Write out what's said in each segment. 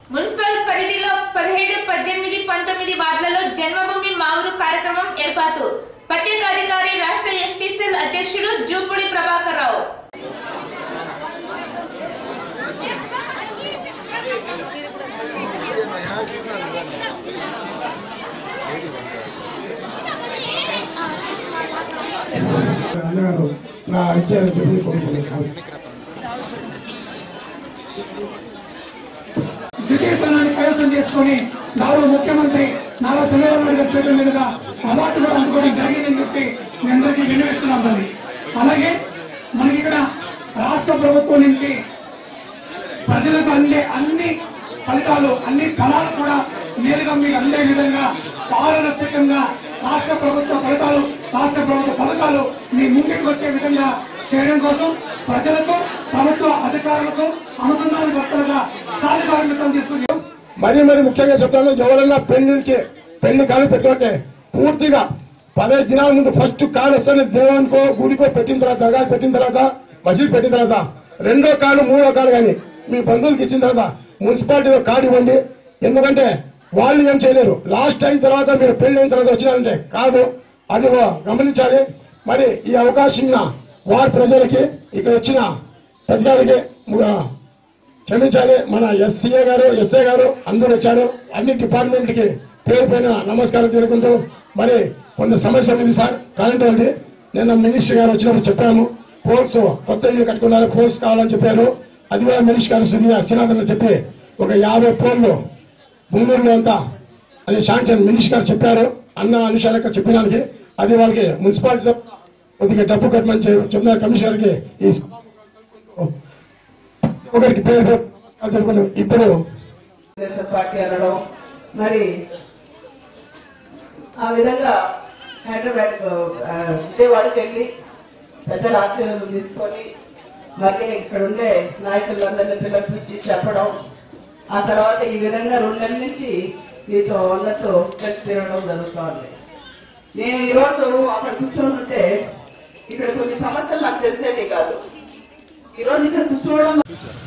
Municipal పరిధిలో 17, 18, 19 వార్డులలో జన్మభూమి మా ఊరు కార్యక్రమం ఏర్పాటు. ప్రత్యేక అధికారి రాష్ట్ర ఎస్టీ సెల్ అధ్యక్షుడు జూపూడి ప్రభాకర్ రావు. ద్వితీయతనాన్ని కైవసం చేసుకుని గౌరవ ముఖ్యమంత్రి నారా చంద్రబాబు నాయుడు గారి చేతుల మీదుగా అవార్డు కూడా అందుకోవడం జరిగిందని చెప్పి మీ అందరికీ వినియోగిస్తున్నాం. అలాగే మనకి ఇక్కడ రాష్ట్ర ప్రభుత్వం నుంచి ప్రజలకు అందే అన్ని ఫలితాలు, అన్ని ఫలాలు కూడా నేరుగా మీకు అందే విధంగా పారదర్శకంగా రాష్ట్ర ప్రభుత్వ ఫలితాలు, రాష్ట్ర ప్రభుత్వ పథకాలు మీ ముందుకు వచ్చే విధంగా చేయడం కోసం ప్రజలకు, ప్రభుత్వ అధికారులకు అనుసంధానకర్తలుగా సాధికారికతను తీసుకున్నాం. మరీ ముఖ్యంగా చెప్తాను, ఎవరన్నా పెళ్లి కాలు పెట్టుకుంటే పూర్తిగా 15 దినాల ముందు ఫస్ట్ కాలు వస్తానే దేవునికో గుడికో పెట్టిన తర్వాత, దర్గా పెట్టిన తర్వాత, మసీద్ పెట్టిన తర్వాత, రెండో కాలు మూడో కాలు కానీ మీ బంధువులకు ఇచ్చిన తర్వాత మున్సిపాలిటీలో కార్డు ఇవ్వండి. ఎందుకంటే వాళ్ళు ఏం చేయలేరు. లాస్ట్ అయిన తర్వాత మీరు పెళ్లి అయిన తర్వాత వచ్చినారంటే కాదు, అది గమనించాలి. మరి ఈ అవకాశం వారి ప్రజలకి, ఇక్కడ వచ్చిన అధికారికి క్షమించాలి. మన ఎస్సీఏ గారు, ఎస్ఐ గారు అందరూ వచ్చారు. అన్ని డిపార్ట్మెంట్ కి పేరు పైన నమస్కారం తెలుపుకుంటూ, మరి కొంత సమస్య ఉంది సార్ కరెంట్ ఉంది. నిన్న మినిస్టర్ గారు వచ్చినప్పుడు చెప్పాము, పోల్స్ కొత్త ఇల్లు కట్టుకున్నారు, పోల్స్ కావాలని చెప్పారు. అది కూడా మినిస్టర్ గారు శ్రీనాథన్ చెప్పి ఒక 50 పోల్లు ముందూరులో అంతా అది శాంక్షన్ మినిస్టర్ గారు చెప్పారు. అన్న అనుశాఖ చెప్పడానికి అది వాళ్ళకి మున్సిపాలిటీ కొద్దిగా డబ్బు కట్టమని చెప్తున్నారు. కమిషనర్ కి ఒకరికి పేరు నమస్కారం తెలుపుకుంటూ ఇప్పుడు పార్టీ అనడం, మరి ఆ విధంగా హైదరాబాద్ విజయవాడకి వెళ్ళి పెద్దల ఆశీర్వాదం తీసుకొని మళ్ళీ ఇక్కడ ఉండే నాయకులందరినీ పిలిపించి చెప్పడం, ఆ తర్వాత ఈ విధంగా 2 నెలల నుంచి మీతో అందరితో కలిసి తిరగడం జరుగుతోంది. నేను ఈరోజు అక్కడ కూర్చొని ఉంటే ఇక్కడ కొన్ని సమస్యలు నాకు తెలిసేవి కాదు. ఈరోజు ఇక్కడ కూర్చోవడం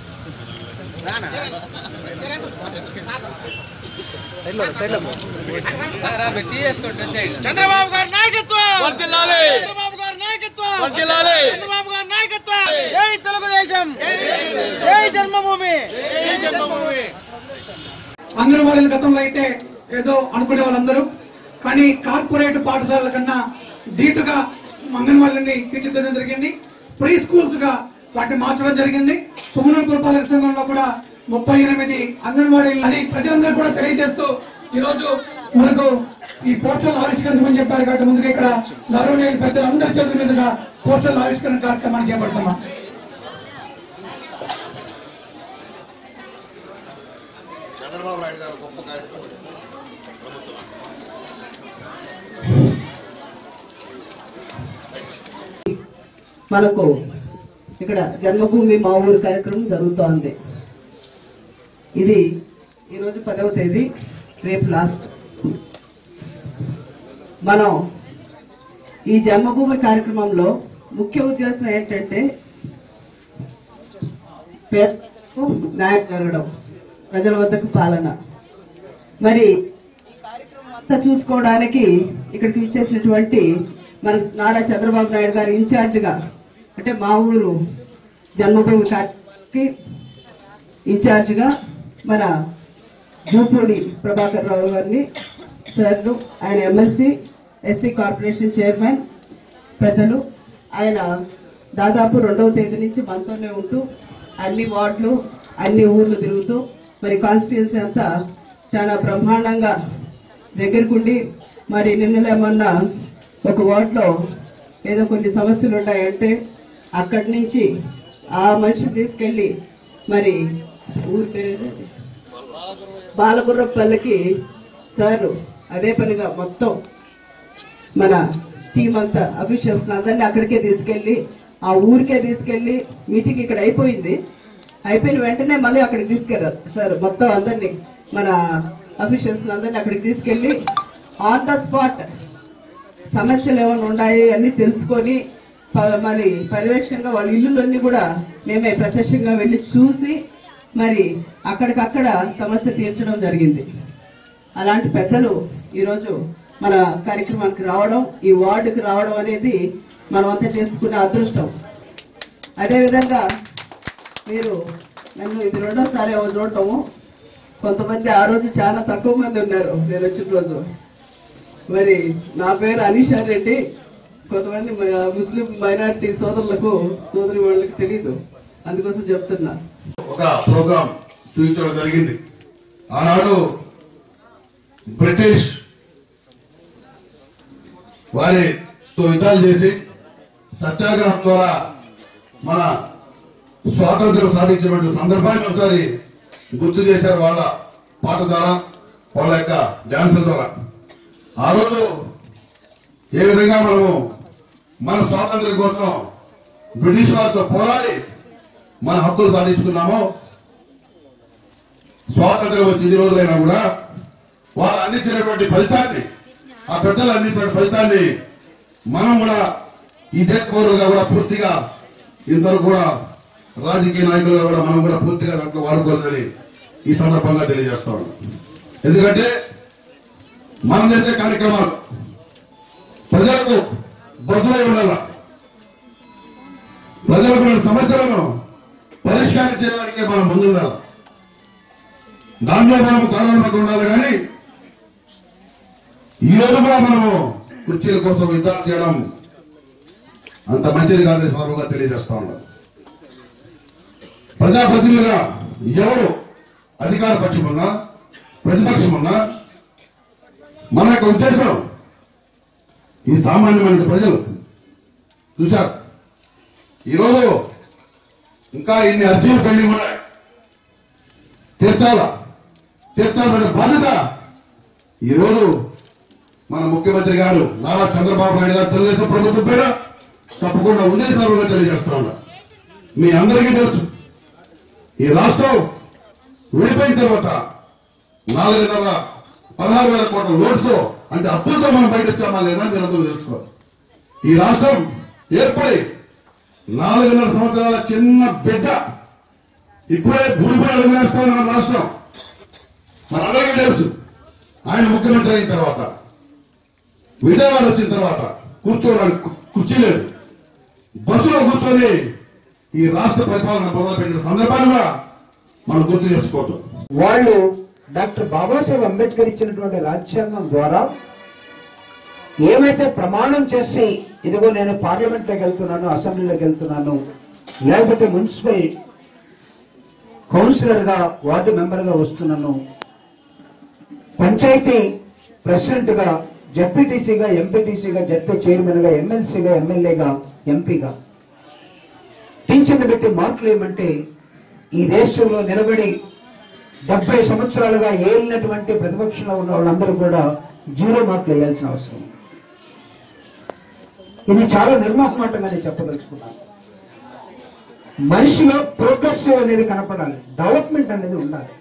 చంద్రబాబు గారి నాయకత్వం, చంద్రబాబు గారి నాయకత్వం, చంద్రబాబు గారి నాయకత్వం. జై తెలుగుదేశం, జై జన్మభూమి. అంగన్వాడీల గతంలో అయితే ఏదో అనుకునే వాళ్ళందరూ, కానీ కార్పొరేట్ పాఠశాలల కన్నా ధీటుగా అంగన్వాడీని తీర్చిదిద్దడం జరిగింది. ప్రీ స్కూల్స్ గా వాటిని మార్చడం జరిగింది. పుంగనూరు పురపాలక సంఘంలో కూడా 38 అంగన్వాడీలు, అది ప్రజలందరూ కూడా తెలియజేస్తూ ఈ రోజు మనకు ఈ పోస్టర్లు ఆవిష్కరించమని చెప్పారు. కాబట్టి ముందుగా ఇక్కడ గౌరవనీయులు పెద్దలు అందరి చేతుల మీదుగా పోస్టర్లు ఆవిష్కరణ కార్యక్రమాన్ని చేపడుతున్నాం. చంద్రబాబు నాయుడు గారు గొప్ప కార్యక్రమం మనకు ఇక్కడ జన్మభూమి మా ఊరు కార్యక్రమం జరుగుతోంది. ఇది ఈరోజు 10వ తేదీ, రేపు లాస్ట్. మనం ఈ జన్మభూమి కార్యక్రమంలో ముఖ్య ఉద్దేశం ఏంటంటే పేదలకు న్యాయం జరగడం, ప్రజల వద్దకు పాలన. మరి ఈ కార్యక్రమం అంతా చూసుకోవడానికి ఇక్కడికి విచ్చేసినటువంటి మన నారా చంద్రబాబు నాయుడు గారి ఇన్ఛార్జిగా, అంటే మా ఊరు జన్మభూమి కార్యక్రమానికి ఇన్ఛార్జిగా మన జూపూడి ప్రభాకర్ రావు గారిని సార్లు, ఆయన ఎమ్మెల్సీ, ఎస్సీ కార్పొరేషన్ చైర్మన్ పెద్దలు, ఆయన దాదాపు 2వ తేదీ నుంచి మనతోనే ఉంటూ అన్ని వార్డులు, అన్ని ఊర్లు తిరుగుతూ మరి కాన్స్టిట్యున్సీ అంతా చాలా బ్రహ్మాండంగా దగ్గరకుండి, మరి నిన్నలేమన్నా ఒక వార్డులో ఏదో కొన్ని సమస్యలు ఉన్నాయంటే అక్కడి నుంచి ఆ మనిషిని తీసుకెళ్లి మరి ఊరి పేరు బాలగుర్రపల్లికి సారు అదే పనిగా మొత్తం మన టీం అంతా అఫీషియల్స్ అందరినీ అక్కడికే తీసుకెళ్లి, ఆ ఊరికే తీసుకెళ్లి మీటింగ్ ఇక్కడ అయిపోయింది. అయిపోయిన వెంటనే మళ్ళీ అక్కడికి తీసుకెళ్లారు సార్. మొత్తం అందరినీ మన అఫీషియల్స్ అందరినీ అక్కడికి తీసుకెళ్లి ఆన్ ద స్పాట్ సమస్యలు ఏమైనా ఉన్నాయి అన్ని తెలుసుకొని మరి పర్యవేక్షణగా వాళ్ళ ఇల్లులన్నీ కూడా మేమే ప్రత్యక్షంగా వెళ్ళి చూసి మరి అక్కడికక్కడ సమస్య తీర్చడం జరిగింది. అలాంటి పెద్దలు ఈరోజు మన కార్యక్రమానికి రావడం, ఈ వార్డుకి రావడం అనేది మనమంతా చేసుకునే అదృష్టం. అదేవిధంగా మీరు నన్ను ఇది రెండోసారి చూడటము, కొంతమంది ఆ రోజు చాలా తక్కువ మంది ఉన్నారు నేను వచ్చిన రోజు. మరి నా పేరు అనీషా రెడ్డి, కొంతమంది ముస్లిం మైనారిటీ సోదరి వాళ్ళకి తెలీదు, అందుకోసం చెప్తున్నా. ఒక ప్రోగ్రాం చూపించడం జరిగింది. ఆనాడు బ్రిటిష్ వారితో యుద్ధాలు చేసి సత్యాగ్రహం ద్వారా మన స్వాతంత్రం సాధించినటువంటి సందర్భాన్ని ఒకసారి గుర్తు చేశారు వాళ్ళ పాట ద్వారా, వాళ్ళ యొక్క డాన్సుల ద్వారా. ఆ రోజు ఏ విధంగా మనము మన స్వాతంత్ర్యం కోసం బ్రిటిష్ వారితో పోరాడి మన హక్కులు సాధించుకున్నామో, స్వాతంత్ర్యం వచ్చి 10 రోజులైనా కూడా వాళ్ళు అందించినటువంటి ఫలితాన్ని, ఆ పెద్దలు అందించినటువంటి ఫలితాన్ని మనం కూడా ఈ దేశ పౌరులుగా కూడా పూర్తిగా ఇంతవరకు కూడా రాజకీయ నాయకులుగా కూడా మనం కూడా పూర్తిగా దాంట్లో వాడుకోలేదని ఈ సందర్భంగా తెలియజేస్తా ఉన్నాం. ఎందుకంటే మనం చేసే కార్యక్రమాలు ప్రజలకు బదులై ఉండాల, ప్రజలకు సమస్యలను పరిష్కరించేదానికి మనం ముందుండాలి. దాంట్లో మనము కారణంగా ఉండాలి. కానీ ఈ రోజు కూడా మనము కుర్చీల కోసం యుద్ధాలు చేయడం అంత మంచిది కాదని సందర్భంగా తెలియజేస్తా ఉన్నాం. ప్రజాప్రతినిధులుగా ఎవరు అధికార పక్షం ఉన్నా ప్రతిపక్షం ఉన్నా మన యొక్క ఉద్దేశం ఈ సామాన్యమైన ప్రజలు చూశారు. ఈరోజు ఇంకా ఇన్ని అర్జీలు పెండింగ్ ఉన్నాయి, తీర్చాలనే బాధ్యత ఈరోజు మన ముఖ్యమంత్రి గారు నారా చంద్రబాబు నాయుడు గారు తెలుగుదేశం ప్రభుత్వం పేరు తప్పకుండా ఉందని సందర్భంగా తెలియజేస్తా ఉన్నా. మీ అందరికీ తెలుసు, ఈ రాష్ట్రం విడిపోయిన తర్వాత 4,16,000 కోట్ల లోటుతో, అంటే అప్పులతో మనం బయట వచ్చామా లేదా మీరు అందరూ తెలుసుకోవాలి. ఈ రాష్ట్రం ఏర్పడి 4.5 సంవత్సరాల చిన్న బిడ్డ ఇప్పుడే బుడిబుడి అడుగు వేస్తా ఉన్న రాష్ట్రం మనందరికీ తెలుసు. ఆయన ముఖ్యమంత్రి అయిన తర్వాత విజయవాడ వచ్చిన తర్వాత కూర్చోవడానికి కుర్చీ లేదు, బస్సులో కూర్చొని ఈ రాష్ట్ర పరిపాలన మొదలుపెట్టిన సందర్భాన్ని కూడా మనం గుర్తు చేసుకోవటం. వాళ్ళు డాక్టర్ బాబాసాహెబ్ అంబేద్కర్ ఇచ్చినటువంటి రాజ్యాంగం ద్వారా ఏమైతే ప్రమాణం చేసి ఇదిగో నేను పార్లమెంట్ లోకి వెళ్తున్నాను, అసెంబ్లీలోకి వెళ్తున్నాను, లేకపోతే మున్సిపల్ కౌన్సిలర్ గా వార్డు మెంబర్ గా వస్తున్నాను, పంచాయతీ ప్రెసిడెంట్ గా, జెడ్పీటీసీగా, ఎంపీటీసీగా, జెడ్పీ చైర్మన్ గా, ఎమ్మెల్సీగా, ఎమ్మెల్యేగా, ఎంపీగా పింఛన్ పెట్టి మార్కులు ఏమంటే ఈ దేశంలో నిలబడి 70 సంవత్సరాలుగా ఏలినటువంటి ప్రతిపక్షంలో ఉన్న వాళ్ళందరూ కూడా 0 మార్కులు వేయాల్సిన అవసరం. ఇది చాలా నిర్మాణాత్మకంగా నేను చెప్పదలుచుకున్నాను. మనిషిలో ప్రోగ్రెసివ్ అనేది కనపడాలి, డెవలప్మెంట్ అనేది ఉండాలి.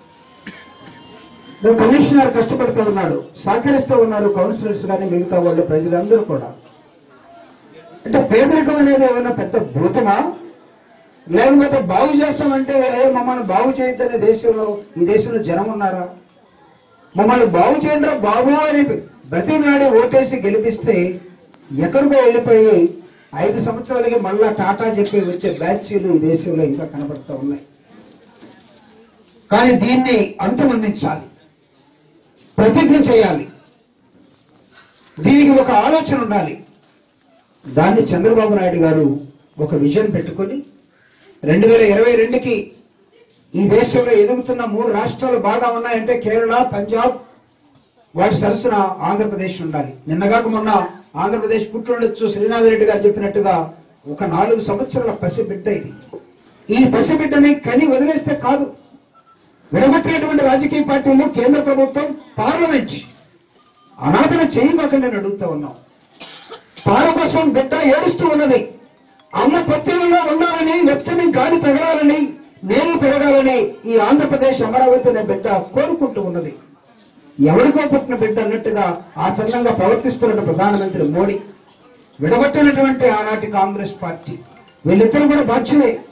కమిషనర్ కష్టపడుతూ ఉన్నాడు, సహకరిస్తూ ఉన్నారు కౌన్సిలర్స్ కానీ మిగతా వాళ్ళు, ప్రజలందరూ కూడా. అంటే పేదరికం అనేది ఏమైనా పెద్ద భూతమా, లేకపోతే బాగు చేస్తామంటే మమ్మల్ని బాగు చేయొద్దనే దేశంలో, ఈ దేశంలో జనం ఉన్నారా? మమ్మల్ని బాగు చేయండి బాబు అని బ్రతిమలాడి ఓటేసి గెలిపిస్తే ఎక్కడికో వెళ్ళిపోయి 5 సంవత్సరాలకి మళ్ళా టాటా చెప్పి వచ్చే బ్యాచ్లు ఈ దేశంలో ఇంకా కనబడుతూ ఉన్నాయి. కానీ దీన్ని అంతమొందించాలి, ప్రతిజ్ఞ చేయాలి, దీనికి ఒక ఆలోచన ఉండాలి. దాన్ని చంద్రబాబు నాయుడు గారు ఒక విజన్ పెట్టుకొని 2022కి ఈ దేశంలో ఎదుగుతున్న 3 రాష్ట్రాలు బాగా ఉన్నాయంటే కేరళ, పంజాబ్, వాటి సరసన ఆంధ్రప్రదేశ్ ఉండాలి. నిన్నగాక మొన్న ఆంధ్రప్రదేశ్ పుట్టినడొచ్చు శ్రీనాథ్ రెడ్డి గారు చెప్పినట్టుగా ఒక 4 సంవత్సరాల పసిబిడ్డ ఇది. ఈ పసిబిడ్డని కని వదిలేస్తే కాదు. విడగొట్టినటువంటి రాజకీయ పార్టీలు, కేంద్ర ప్రభుత్వం, పార్లమెంట్ అనాథన చేయమాకండి అని అడుగుతా ఉన్నాం. పాల కోసం బిడ్డ ఏడుస్తూ ఉన్నది. అమ్మ పత్తిలో ఉండాలని, వెచ్చని గాలి తగలాలని, నీరు పెరగాలని ఈ ఆంధ్రప్రదేశ్ అమరావతి అనే బిడ్డ కోరుకుంటూ ఉన్నది. ఎవరికో పుట్టిన బిడ్డ అన్నట్టుగా ఆచరణంగా ప్రవర్తిస్తున్న ప్రధానమంత్రి మోడీ, విడగొట్టినటువంటి ఆనాటి కాంగ్రెస్ పార్టీ, వీళ్ళిద్దరూ కూడా బాధ్యులే.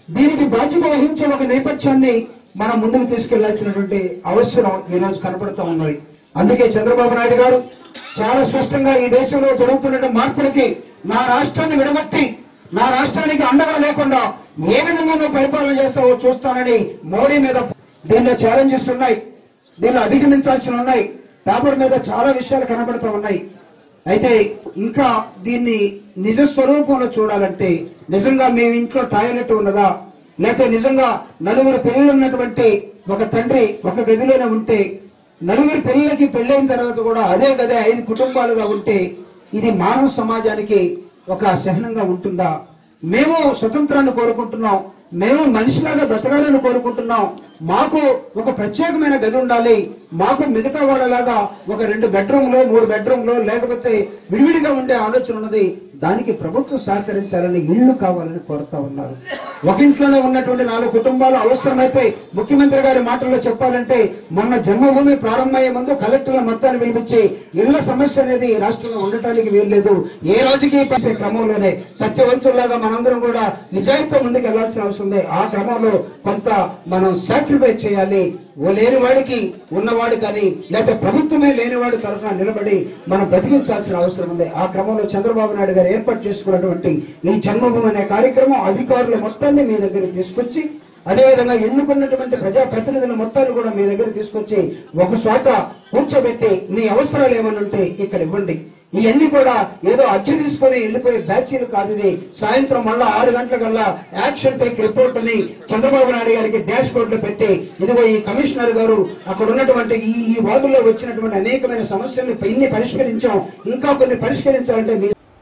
దీనికి బాధ్యత వహించే ఒక నేపథ్యాన్ని మనం ముందుకు తీసుకెళ్లాల్సినటువంటి అవసరం ఈ రోజు కనపడుతూ ఉన్నది. అందుకే చంద్రబాబు నాయుడు గారు చాలా స్పష్టంగా ఈ దేశంలో జరుగుతున్న మార్పులకి నా రాష్ట్రాన్ని విడగొట్టి నా రాష్ట్రానికి అండగా లేకుండా ఏ విధంగా నువ్వు పరిపాలన చేస్తావో చూస్తానని మోడీ మీద దీనిలో ఛాలెంజెస్ ఉన్నాయి, దీనిలో అధిగమించాల్సి ఉన్నాయి. పేపర్ మీద చాలా విషయాలు కనబడుతూ ఉన్నాయి. అయితే ఇంకా దీన్ని నిజ స్వరూపంలో చూడాలంటే నిజంగా మీ ఇంట్లో టాయిలెట్ ఉన్నదా, లేకపోతే నిజంగా నలుగురు పిల్లలు ఉన్నటువంటి ఒక తండ్రి ఒక గదిలోనే ఉంటే నలుగురు పిల్లలకి పెళ్ళైన తర్వాత కూడా అదే గదే 5 కుటుంబాలుగా ఉంటే ఇది మానవ సమాజానికి ఒక సహనంగా ఉంటుందా? మేము స్వతంత్రాన్ని కోరుకుంటున్నాం, మేము మనిషిలాగా బ్రతకాలని కోరుకుంటున్నాం. మాకు ఒక ప్రత్యేకమైన గది ఉండాలి, మాకు మిగతా వాళ్ళలాగా ఒక 2 బెడ్రూమ్లో 3 బెడ్రూమ్లో లేకపోతే విడివిడిగా ఉండే ఆలోచన ఉన్నది. దానికి ప్రభుత్వం సహకరించాలని, ఇళ్లు కావాలని కోరుతా ఉన్నారు. ఒక ఇంట్లోనే ఉన్నటువంటి 4 కుటుంబాలు అవసరమైతే ముఖ్యమంత్రి గారి మాటల్లో చెప్పాలంటే మొన్న జన్మభూమి ప్రారంభమయ్యే ముందు కలెక్టర్ల మొత్తాన్ని పిలిపించి ఇళ్ల సమస్య అనేది రాష్ట్రంలో ఉండటానికి వీల్లేదు, ఏ రోజుకి పసే క్రమంలోనే సత్యవంతుల్లాగా మనందరం కూడా నిజాయితీతో ముందుకు వెళ్లాల్సిన అవసరం ఉంది. ఆ క్రమంలో కొంత మనం సాక్రిఫైస్ చేయాలి. లేని వాడికి ఉన్నవాడు కానీ లేకపోతే ప్రభుత్వమే లేనివాడు తరఫున నిలబడి మనం బ్రతికించాల్సిన అవసరం ఉంది. ఆ క్రమంలో చంద్రబాబు నాయుడు గారు ఏర్పాటు చేసుకున్నటువంటి ఈ జన్మభూమి అనే కార్యక్రమం అధికారుల మొత్తాన్ని మీ దగ్గరికి తీసుకొచ్చి, అదేవిధంగా ఎన్నుకున్నటువంటి ప్రజాప్రతినిధుల మొత్తాన్ని కూడా మీ దగ్గర తీసుకొచ్చి ఒక చోట కూర్చోబెట్టి మీ అవసరాలు ఏమన్నా ఉంటే ఇక్కడ ఇవ్వండి. ఇవన్నీ కూడా ఏదో అర్జీ తీసుకుని వెళ్ళిపోయే బ్యాచీలు కాదు. ఇది సాయంత్రం మళ్ళా 6 గంటలకల్లా యాక్షన్ టేక్ రిపోర్ట్ అని చంద్రబాబు నాయుడు గారికి డాష్ బోర్డ్ లో పెట్టి ఇదిగో ఈ కమిషనర్ గారు అక్కడ ఉన్నటువంటి ఈ వార్డులో వచ్చినటువంటి అనేకమైన సమస్యలను ఇన్ని పరిష్కరించాం, ఇంకా కొన్ని పరిష్కరించాలంటే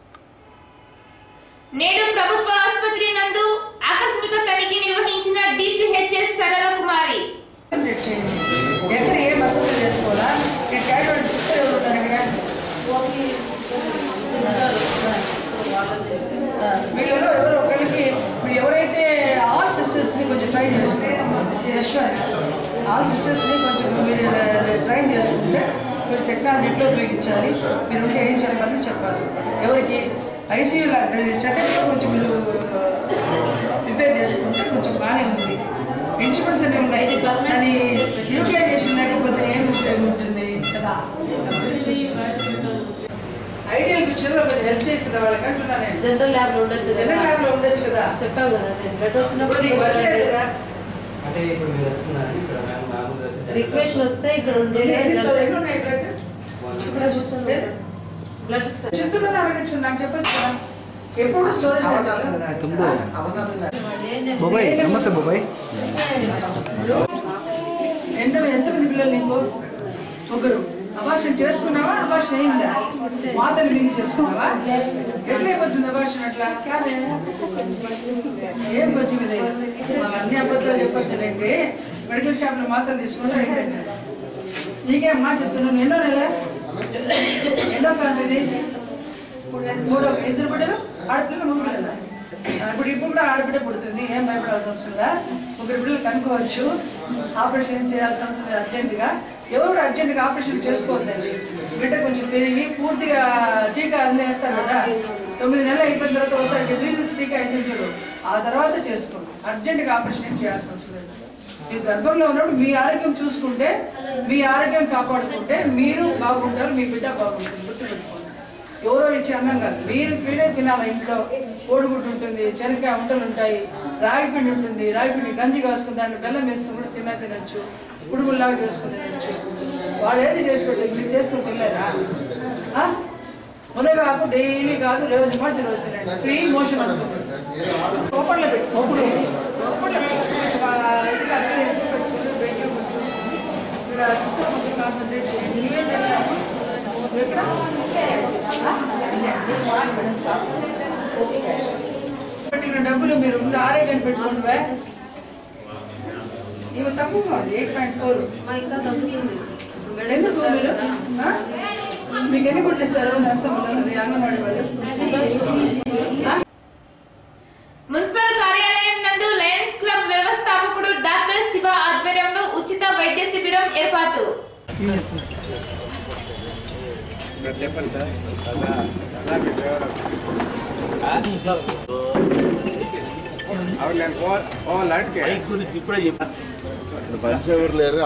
నేడు ప్రభుత్వ ఆసుపత్రి నందు ఆకస్మిక తనిఖీ నిర్వహించిన DCHS సరళ కుమారి. ఎక్కడ ఏ మసూలు చేసుకోవాలా, సిస్టర్ ఎవరు ఉన్నారు ఇక్కడ, వీళ్ళలో ఎవరు ఒకరికి మీరు ఎవరైతే ఆల్ సిస్టర్స్ని కొంచెం ట్రైన్ చేసుకుంటారు, ఆల్ సిస్టర్స్ని కొంచెం మీరు ట్రైన్ చేసుకుంటే మీరు టెక్నాలజీ ఎట్లా ఉపయోగించాలి, మీరు ఉంటే ఏం చెప్పాలని చెప్పాలి. ఎవరికి ఐసీయూలో సెటప్లో కొంచెం మీరు ప్రిపేర్ చేసుకుంటే కొంచెం బాగానే ఉంది. ఇన్స్ట్రుమెంట్స్ అన్నీ ఉన్నాయి, కానీ యూటిలైజేషన్ లేకపోతే ఏం ఉపయోగం ఉంటుంది కదా. ఐడియల్ పిక్చర్లో కొంచెం హెల్ప్ చేసింది వాళ్ళకి అంటున్నాను నేను. జనరల్ ల్యాబ్లో ఉండొచ్చు, జనరల్ ల్యాబ్లో ఉండొచ్చు కదా, చెప్పావు కదా. బ్లడ్ వచ్చినప్పుడు అంటే ఇప్పుడు మీరు వస్తున్నారు, ఇక్కడ రిక్వెస్ట్ వస్తే ఇక్కడ ఉండే బ్లడ్ చిత్తూరులో అడగచ్చు, నాకు చెప్పచ్చు కదా. ఎప్పుడు స్టోరేజ్ ఎంతమంది పిల్లలు నీకు? ఒకరు. అబార్షన్ చేసుకున్నావా? అబార్షన్ అయిందా? మాతలు మింగి చేసుకున్నావా? ఎట్లా అయిపోతుంది అబార్షన్? అట్లా కాదే, ఏం వచ్చింది అన్ని అబద్ధాలు చెప్పొచ్చులేండి. మెడికల్ షాప్లో మాత్రం తీసుకుంటా నీకేమ్మా చెప్తున్నాను. ఎన్నో నెల ఎన్నో కాలం ఇది? మూడో 2 బిడ్డలు, ఆడపిల్లలు 3 బిడ్డలు. ఇప్పుడు కూడా ఆడబిడ్డ పుడుతుంది, ఏం భయపడాల్సి వస్తుందా? 3 బిడ్డలు కనుక్కోవచ్చు. ఆపరేషన్ చేయాల్సి వస్తుంది అర్జెంటుగా. ఎవరు అర్జెంటుగా ఆపరేషన్ చేసుకోవద్దండి. బిడ్డ కొంచెం పెరిగి పూర్తిగా టీకా అందేస్తారు కదా, 9 నెలలు అయిపోయిన తర్వాత ఒకసారి డిజీజ్ టీకా అందించడు, ఆ తర్వాత చేసుకోండి. అర్జెంటుగా ఆపరేషన్ చేయాల్సి వస్తుంది. మీ గర్భంలో ఉన్నప్పుడు మీ ఆరోగ్యం చూసుకుంటే, మీ ఆరోగ్యం కాపాడుకుంటే మీరు బాగుంటారు, మీ బిడ్డ బాగుంటుంది. గుర్తుపెట్టుకోండి. ఎవరో ఇచ్చే అన్నం కాదు, మీరు పీడే తినాలి. ఇంట్లో కోడిగుడ్డు ఉంటుంది, శనగకాయ వంటలు ఉంటాయి, రాగిపిండి ఉంటుంది, రాగిపిండి గంజి కాసుకుని దాంట్లో బెల్లం వేసుకుని కూడా తినచ్చు, కుడుముల్లాగా చేసుకుని తినచ్చు. వాళ్ళు ఏది చేసి పెట్టలేదు, మీరు చేసుకుని తినలేరా? మునగాకు డైలీ కాదు, రోజు మార్చి రోజు తినండి. ఫ్రీ మోషన్ అవుతుంది. లోపట్లో పెట్టుకోండి, లోపట్లో ఇదిగా అప్లైన్స్ పెట్టుకుంటూ బెడ్రూమ్ చూసుకుంటూ మీరు సిస్టమ్ కొంచెం కాన్సన్ట్రేట్ చేయండి. నువ్వేం చేస్తాము ఇక్కడ పెట్టిన డబ్బులు మీరు ముందు ఆరోగ్యాన్ని పెట్టుకుంటే ఇవి తక్కువ కాదు. 8.4 ఎందుకు మీరు మీకు ఎన్ని గుర్తిస్తారు? నర్సమ్మది అంగన్వాడీ వాళ్ళు. మున్సిపల్ కార్యాలయం నందు లయన్స్ క్లబ్ వ్యవస్థాపకుడు డాక్టర్ శివ ఆధ్వర్యంలో ఉచిత వైద్య శిబిరం ఏర్పాటు. మనిషి ఎవరు లేరు,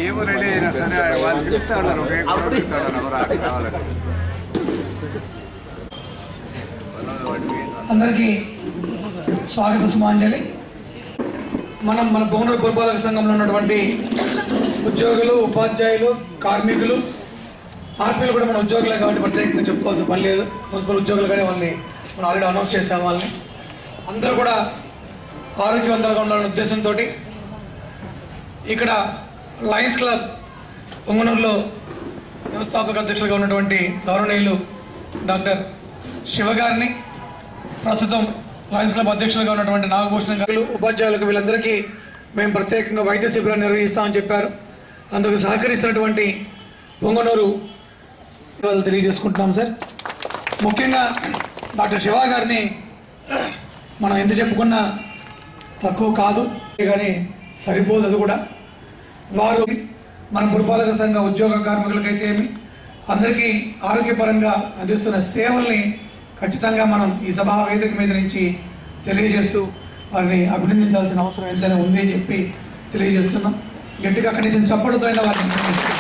అందరికీ స్వాగత సుమాంజలి. మన పొంగనూరు పురపాలక సంఘంలో ఉన్నటువంటి ఉద్యోగులు, ఉపాధ్యాయులు, కార్మికులు, ఆర్పీలు కూడా మన ఉద్యోగులే కాబట్టి ప్రత్యేకంగా చెప్పుకోవాల్సిన పని లేదు. మున్సిపల్ ఉద్యోగులు కానీ వాళ్ళని మనం ఆల్రెడీ అనౌన్స్ చేసాం. వాళ్ళని అందరూ కూడా ఆరోగ్యవంతంగా ఉండాలనే ఉద్దేశంతో ఇక్కడ లయన్స్ క్లబ్ పొంగనూరులో వ్యవస్థాపక అధ్యక్షులుగా ఉన్నటువంటి గౌరవనీయులు డాక్టర్ శివ గారిని, ప్రస్తుతం లయన్స్ క్లబ్ అధ్యక్షులుగా ఉన్నటువంటి నాగభూషణ్ గారు, ఉపాధ్యాయులకు వీళ్ళందరికీ మేము ప్రత్యేకంగా వైద్య శిబిరాన్ని నిర్వహిస్తామని చెప్పారు. అందుకు సహకరిస్తున్నటువంటి పొంగనూరు వాళ్ళు తెలియజేసుకుంటున్నాం సార్. ముఖ్యంగా డాక్టర్ శివ గారిని మనం ఎంత చెప్పుకున్నా తక్కువ కాదు, కానీ సరిపోదు. అది కూడా వారు మన పురపాలక సంఘ ఉద్యోగ కార్మికులకైతే ఏమి అందరికీ ఆరోగ్యపరంగా అందిస్తున్న సేవల్ని ఖచ్చితంగా మనం ఈ సభా వేదిక మీద నుంచి తెలియజేస్తూ వారిని అభినందించాల్సిన అవసరం ఎంతైనా ఉంది అని చెప్పి తెలియజేస్తున్నాం. గట్టిగా కనీసం చప్పటితో అయినా వారిని.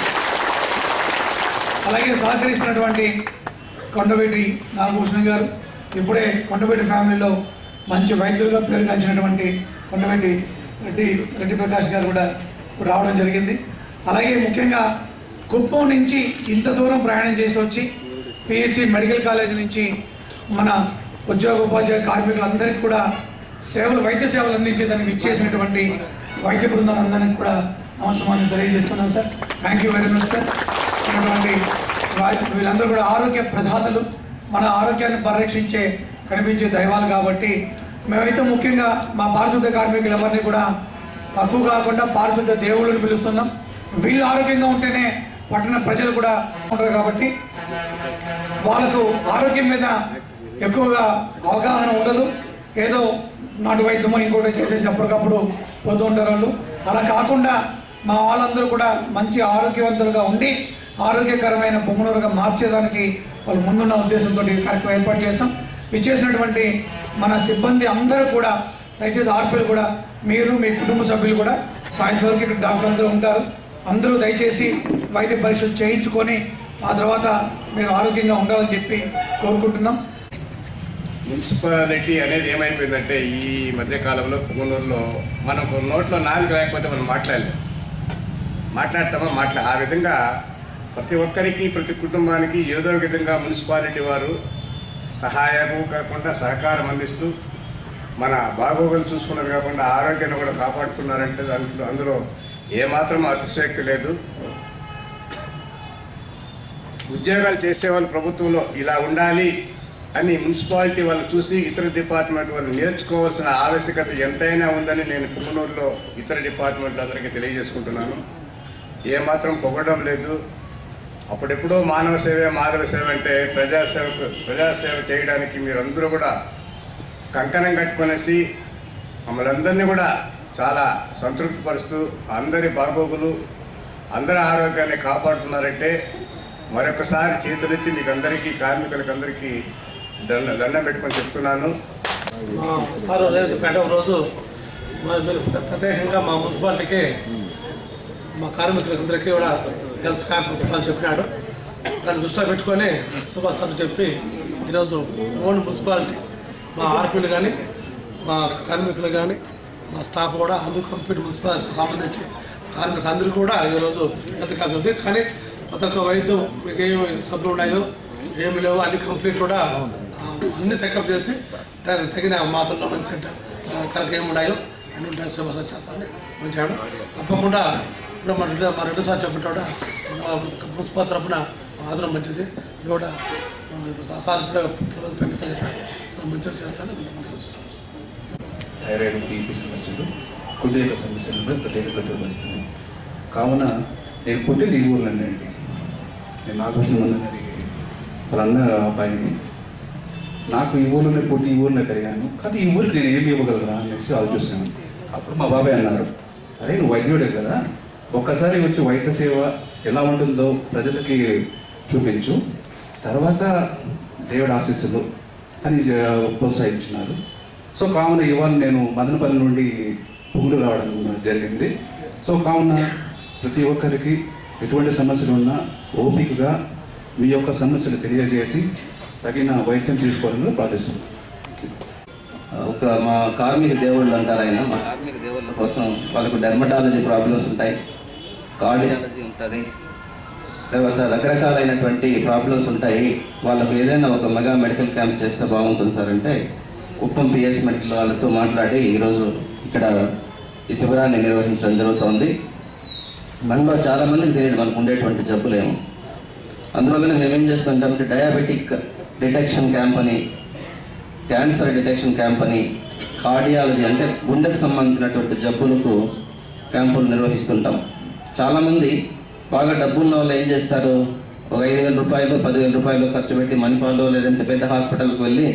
అలాగే సహకరిస్తున్నటువంటి కొండవేటి నాగభూషణ్ గారు, ఇప్పుడే కొండవేటి ఫ్యామిలీలో మంచి వైద్యులుగా పేరుగాంచినటువంటి కొండవేటి రెడ్డి ప్రకాష్ గారు కూడా రావడం జరిగింది. అలాగే ముఖ్యంగా కుప్పం నుంచి ఇంత దూరం ప్రయాణం చేసి వచ్చి పిఎస్సి మెడికల్ కాలేజ్ నుంచి మన ఉద్యోగ ఉపాధ్యాయ కార్మికులందరికీ కూడా వైద్య సేవలు అందించేదానికి ఇచ్చేసినటువంటి వైద్య బృందం అందరికీ కూడా నమస్కారం తెలియజేస్తున్నాం sir. Thank you very much sir. ఉన్నటువంటి వీళ్ళందరూ కూడా ఆరోగ్య ప్రదాతలు, మన ఆరోగ్యాన్ని పరిరక్షించే కనిపించే దైవాలు కాబట్టి మేమైతే ముఖ్యంగా మా పారిశుద్ధ కార్మికులు ఎవరిని కూడా తక్కువ కాకుండా పారిశుద్ధ దేవుళ్ళని పిలుస్తున్నాం. వీళ్ళు ఆరోగ్యంగా ఉంటేనే పట్టణ ప్రజలు కూడా ఉంటారు కాబట్టి వాళ్ళకు ఆరోగ్యం మీద ఎక్కువగా అవగాహన ఉండదు. ఏదో నాటు వైద్యమో ఇంకోటి చేసేసి అప్పటికప్పుడు పోతూ ఉంటారు వాళ్ళు. అలా కాకుండా మా వాళ్ళందరూ కూడా మంచి ఆరోగ్యవంతులుగా ఉండి ఆరోగ్యకరమైన పొంగనూరుగా మార్చేదానికి వాళ్ళు ముందున్న ఉద్దేశంతో కార్యక్రమం ఏర్పాటు చేస్తాం. ఇచ్చేసినటువంటి మన సిబ్బంది అందరూ కూడా దయచేసి ఆర్పీలు కూడా, మీరు మీ కుటుంబ సభ్యులు కూడా సాయంత్రం వరకు ఇక్కడ డాక్టర్ అందరూ ఉంటారు. అందరూ దయచేసి వైద్య పరీక్షలు చేయించుకొని ఆ తర్వాత మీరు ఆరోగ్యంగా ఉండాలని చెప్పి కోరుకుంటున్నాం. మున్సిపాలిటీ అనేది ఏమైపోయిందంటే ఈ మధ్యకాలంలో పొంగనూరులో మనకు నోట్లో నాలుగు లేకపోతే మనం మాట్లాడతామా ఆ విధంగా ప్రతి ఒక్కరికి, ప్రతి కుటుంబానికి ఏదో విధంగా మున్సిపాలిటీ వారు సహాయం కాకుండా సహకారం అందిస్తూ మన బాగోగులు చూసుకున్నది కాకుండా ఆరోగ్యాన్ని కూడా కాపాడుతున్నారంటే అందులో ఏమాత్రం అతిశయోక్తి లేదు. ఉద్యోగాలు చేసేవాళ్ళు ప్రభుత్వంలో ఇలా ఉండాలి అని మున్సిపాలిటీ వాళ్ళు చూసి ఇతర డిపార్ట్మెంట్ వాళ్ళు నేర్చుకోవాల్సిన ఆవశ్యకత ఎంతైనా ఉందని నేను పొంగనూరులో ఇతర డిపార్ట్మెంట్లు అందరికీ తెలియజేసుకుంటున్నాను. ఏమాత్రం పొగడం లేదు. అప్పుడెప్పుడో మానవ సేవ అంటే ప్రజాసేవ చేయడానికి మీరందరూ కూడా కంకణం కట్టుకొనేసి మమ్మల్ని అందరినీ కూడా చాలా సంతృప్తిపరుస్తూ అందరి బాగోగులు, అందరి ఆరోగ్యాన్ని కాపాడుతున్నారంటే మరొకసారి చేతులిచ్చి మీకు అందరికీ, కార్మికులకి అందరికీ దండం పెట్టుకొని చెప్తున్నాను. సార్ చెప్పాడు ఒకరోజు మీరు ప్రత్యేకంగా మా మున్సిపాలిటీకి, మా కార్మికులందరికీ కూడా హెల్త్ క్యాంప్ అని చెప్పినాడు. దాన్ని దృష్టిలో పెట్టుకొని శుభాస్తాన్ని చెప్పి ఈరోజు ఓన్ మున్సిపాలిటీ మా ఆర్పీలు కానీ, మా కార్మికులు కానీ, మా స్టాఫ్ కూడా అందరూ కంప్లీట్ మున్సిపాలిటీకి సంబంధించి కార్మికులు అందరూ కూడా ఈరోజు హెల్త్ క్యాంప్ ఉంది. కానీ ప్రతి ఒక్క వైద్యం మీకు ఏమి సబ్బులు ఉన్నాయో ఏమి లేవో అన్ని కంప్లీట్ కూడా అన్ని చెకప్ చేసి దానికి తగిన మాత్రలో మంచి కరెక్ట్ ఏమి ఉన్నాయో అన్ని ఉంటాయి శుభాష చేస్తాను మంచిగాడు. తప్పకుండా ఇప్పుడు మా రెండు సార్ చెప్పిన కూడా మున్సిపల్ తరఫున ఆదరణ మంచిది. ఇది కూడా సార్ మంచిగా చేస్తాను. థైరాయిడ్, బీపీ సమస్యలు, కుళ్ళు యొక్క సమస్యలు కూడా ప్రత్యేకంగా చూపడుతుంది. కావున నేను పుట్టింది ఈ ఊర్లోనే అండి. నేను నాగభూషణ్ గారి వాళ్ళన్న అబ్బాయిని. నాకు ఈ ఊళ్ళోనే పుట్టి ఈ ఊరిలో పెరిగాను. కానీ ఈ ఊరికి నేను ఏమి ఇవ్వగలరా అనేసి ఆలోచిస్తున్నాను. అప్పుడు మా బాబాయ్ అన్నారు, అరే నువ్వు వైద్యుడే కదా, ఒక్కసారి వచ్చి వైద్య సేవ ఎలా ఉంటుందో ప్రజలకి చూపించు, తర్వాత దేవుడు ఆశీస్సులు అని ప్రోత్సహించినారు. సో కావున ఇవాళ నేను మదనపల్లి నుండి పువ్వులు రావడం జరిగింది. సో కావున ప్రతి ఒక్కరికి ఎటువంటి సమస్యలు ఉన్నా ఓపికగా మీ యొక్క సమస్యలు తెలియజేసి తగిన వైద్యం తీసుకోవాలని ప్రార్థిస్తున్నాను. ఒక మా కార్మిక దేవుళ్ళు అంటారు ఆయన. మా కార్మిక దేవుళ్ళ కోసం వాళ్ళకు డెర్మటాలజీ ప్రాబ్లమ్స్ ఉంటాయి, కార్డియాలజీ ఉంటుంది, తర్వాత రకరకాలైనటువంటి ప్రాబ్లమ్స్ ఉంటాయి. వాళ్ళకు ఏదైనా ఒక మెగా మెడికల్ క్యాంప్ చేస్తే బాగుంటుంది సార్ అంటే కుప్పం పిఎస్ మెడికల్ వాళ్ళతో మాట్లాడి ఈరోజు ఇక్కడ ఈ శిబిరాన్ని నిర్వహించడం జరుగుతోంది. మనలో చాలామందికి తెలియదు మనకు ఉండేటువంటి జబ్బులేమో. అందువల్ల మేమేం చేస్తుంటామంటే డయాబెటిక్ డిటెక్షన్ క్యాంప్ అని, క్యాన్సర్ డిటెక్షన్ క్యాంప్ అని, కార్డియాలజీ అంటే గుండెకు సంబంధించినటువంటి జబ్బులకు క్యాంపులు నిర్వహిస్తుంటాం. చాలామంది బాగా డబ్బున్న వాళ్ళు ఏం చేస్తారు, ఒక 5,000 రూపాయలు 10,000 రూపాయలు ఖర్చు పెట్టి మణిపాల్లో లేదంటే పెద్ద హాస్పిటల్కి వెళ్ళి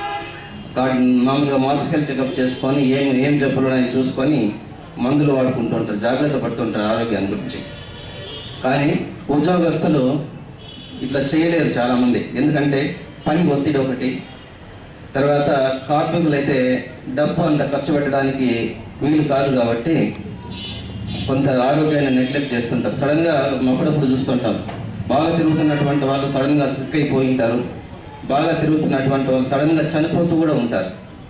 మామూలుగా మాసికల్ చెకప్ చేసుకొని ఏం జబ్బులు ఉన్నాయని చూసుకొని మందులు వాడుకుంటూ ఉంటారు, జాగ్రత్త పడుతుంటారు ఆరోగ్యాన్ని గురించి. కానీ ఉద్యోగస్తులు ఇట్లా చేయలేరు చాలామంది. ఎందుకంటే పని ఒత్తిడి ఒకటి, తర్వాత కార్మికులు అయితే డబ్బు అంత ఖర్చు పెట్టడానికి వీలు కాదు కాబట్టి కొంత ఆరోగ్యాన్ని నెగ్లెక్ట్ చేస్తుంటారు. సడన్గా అప్పుడప్పుడు చూస్తుంటాం బాగా తిరుగుతున్నటువంటి వాళ్ళు సడన్గా సిక్ అయిపోయి ఉంటారు, బాగా తిరుగుతున్నటువంటి వాళ్ళు సడన్గా చనిపోతూ కూడా ఉంటారు.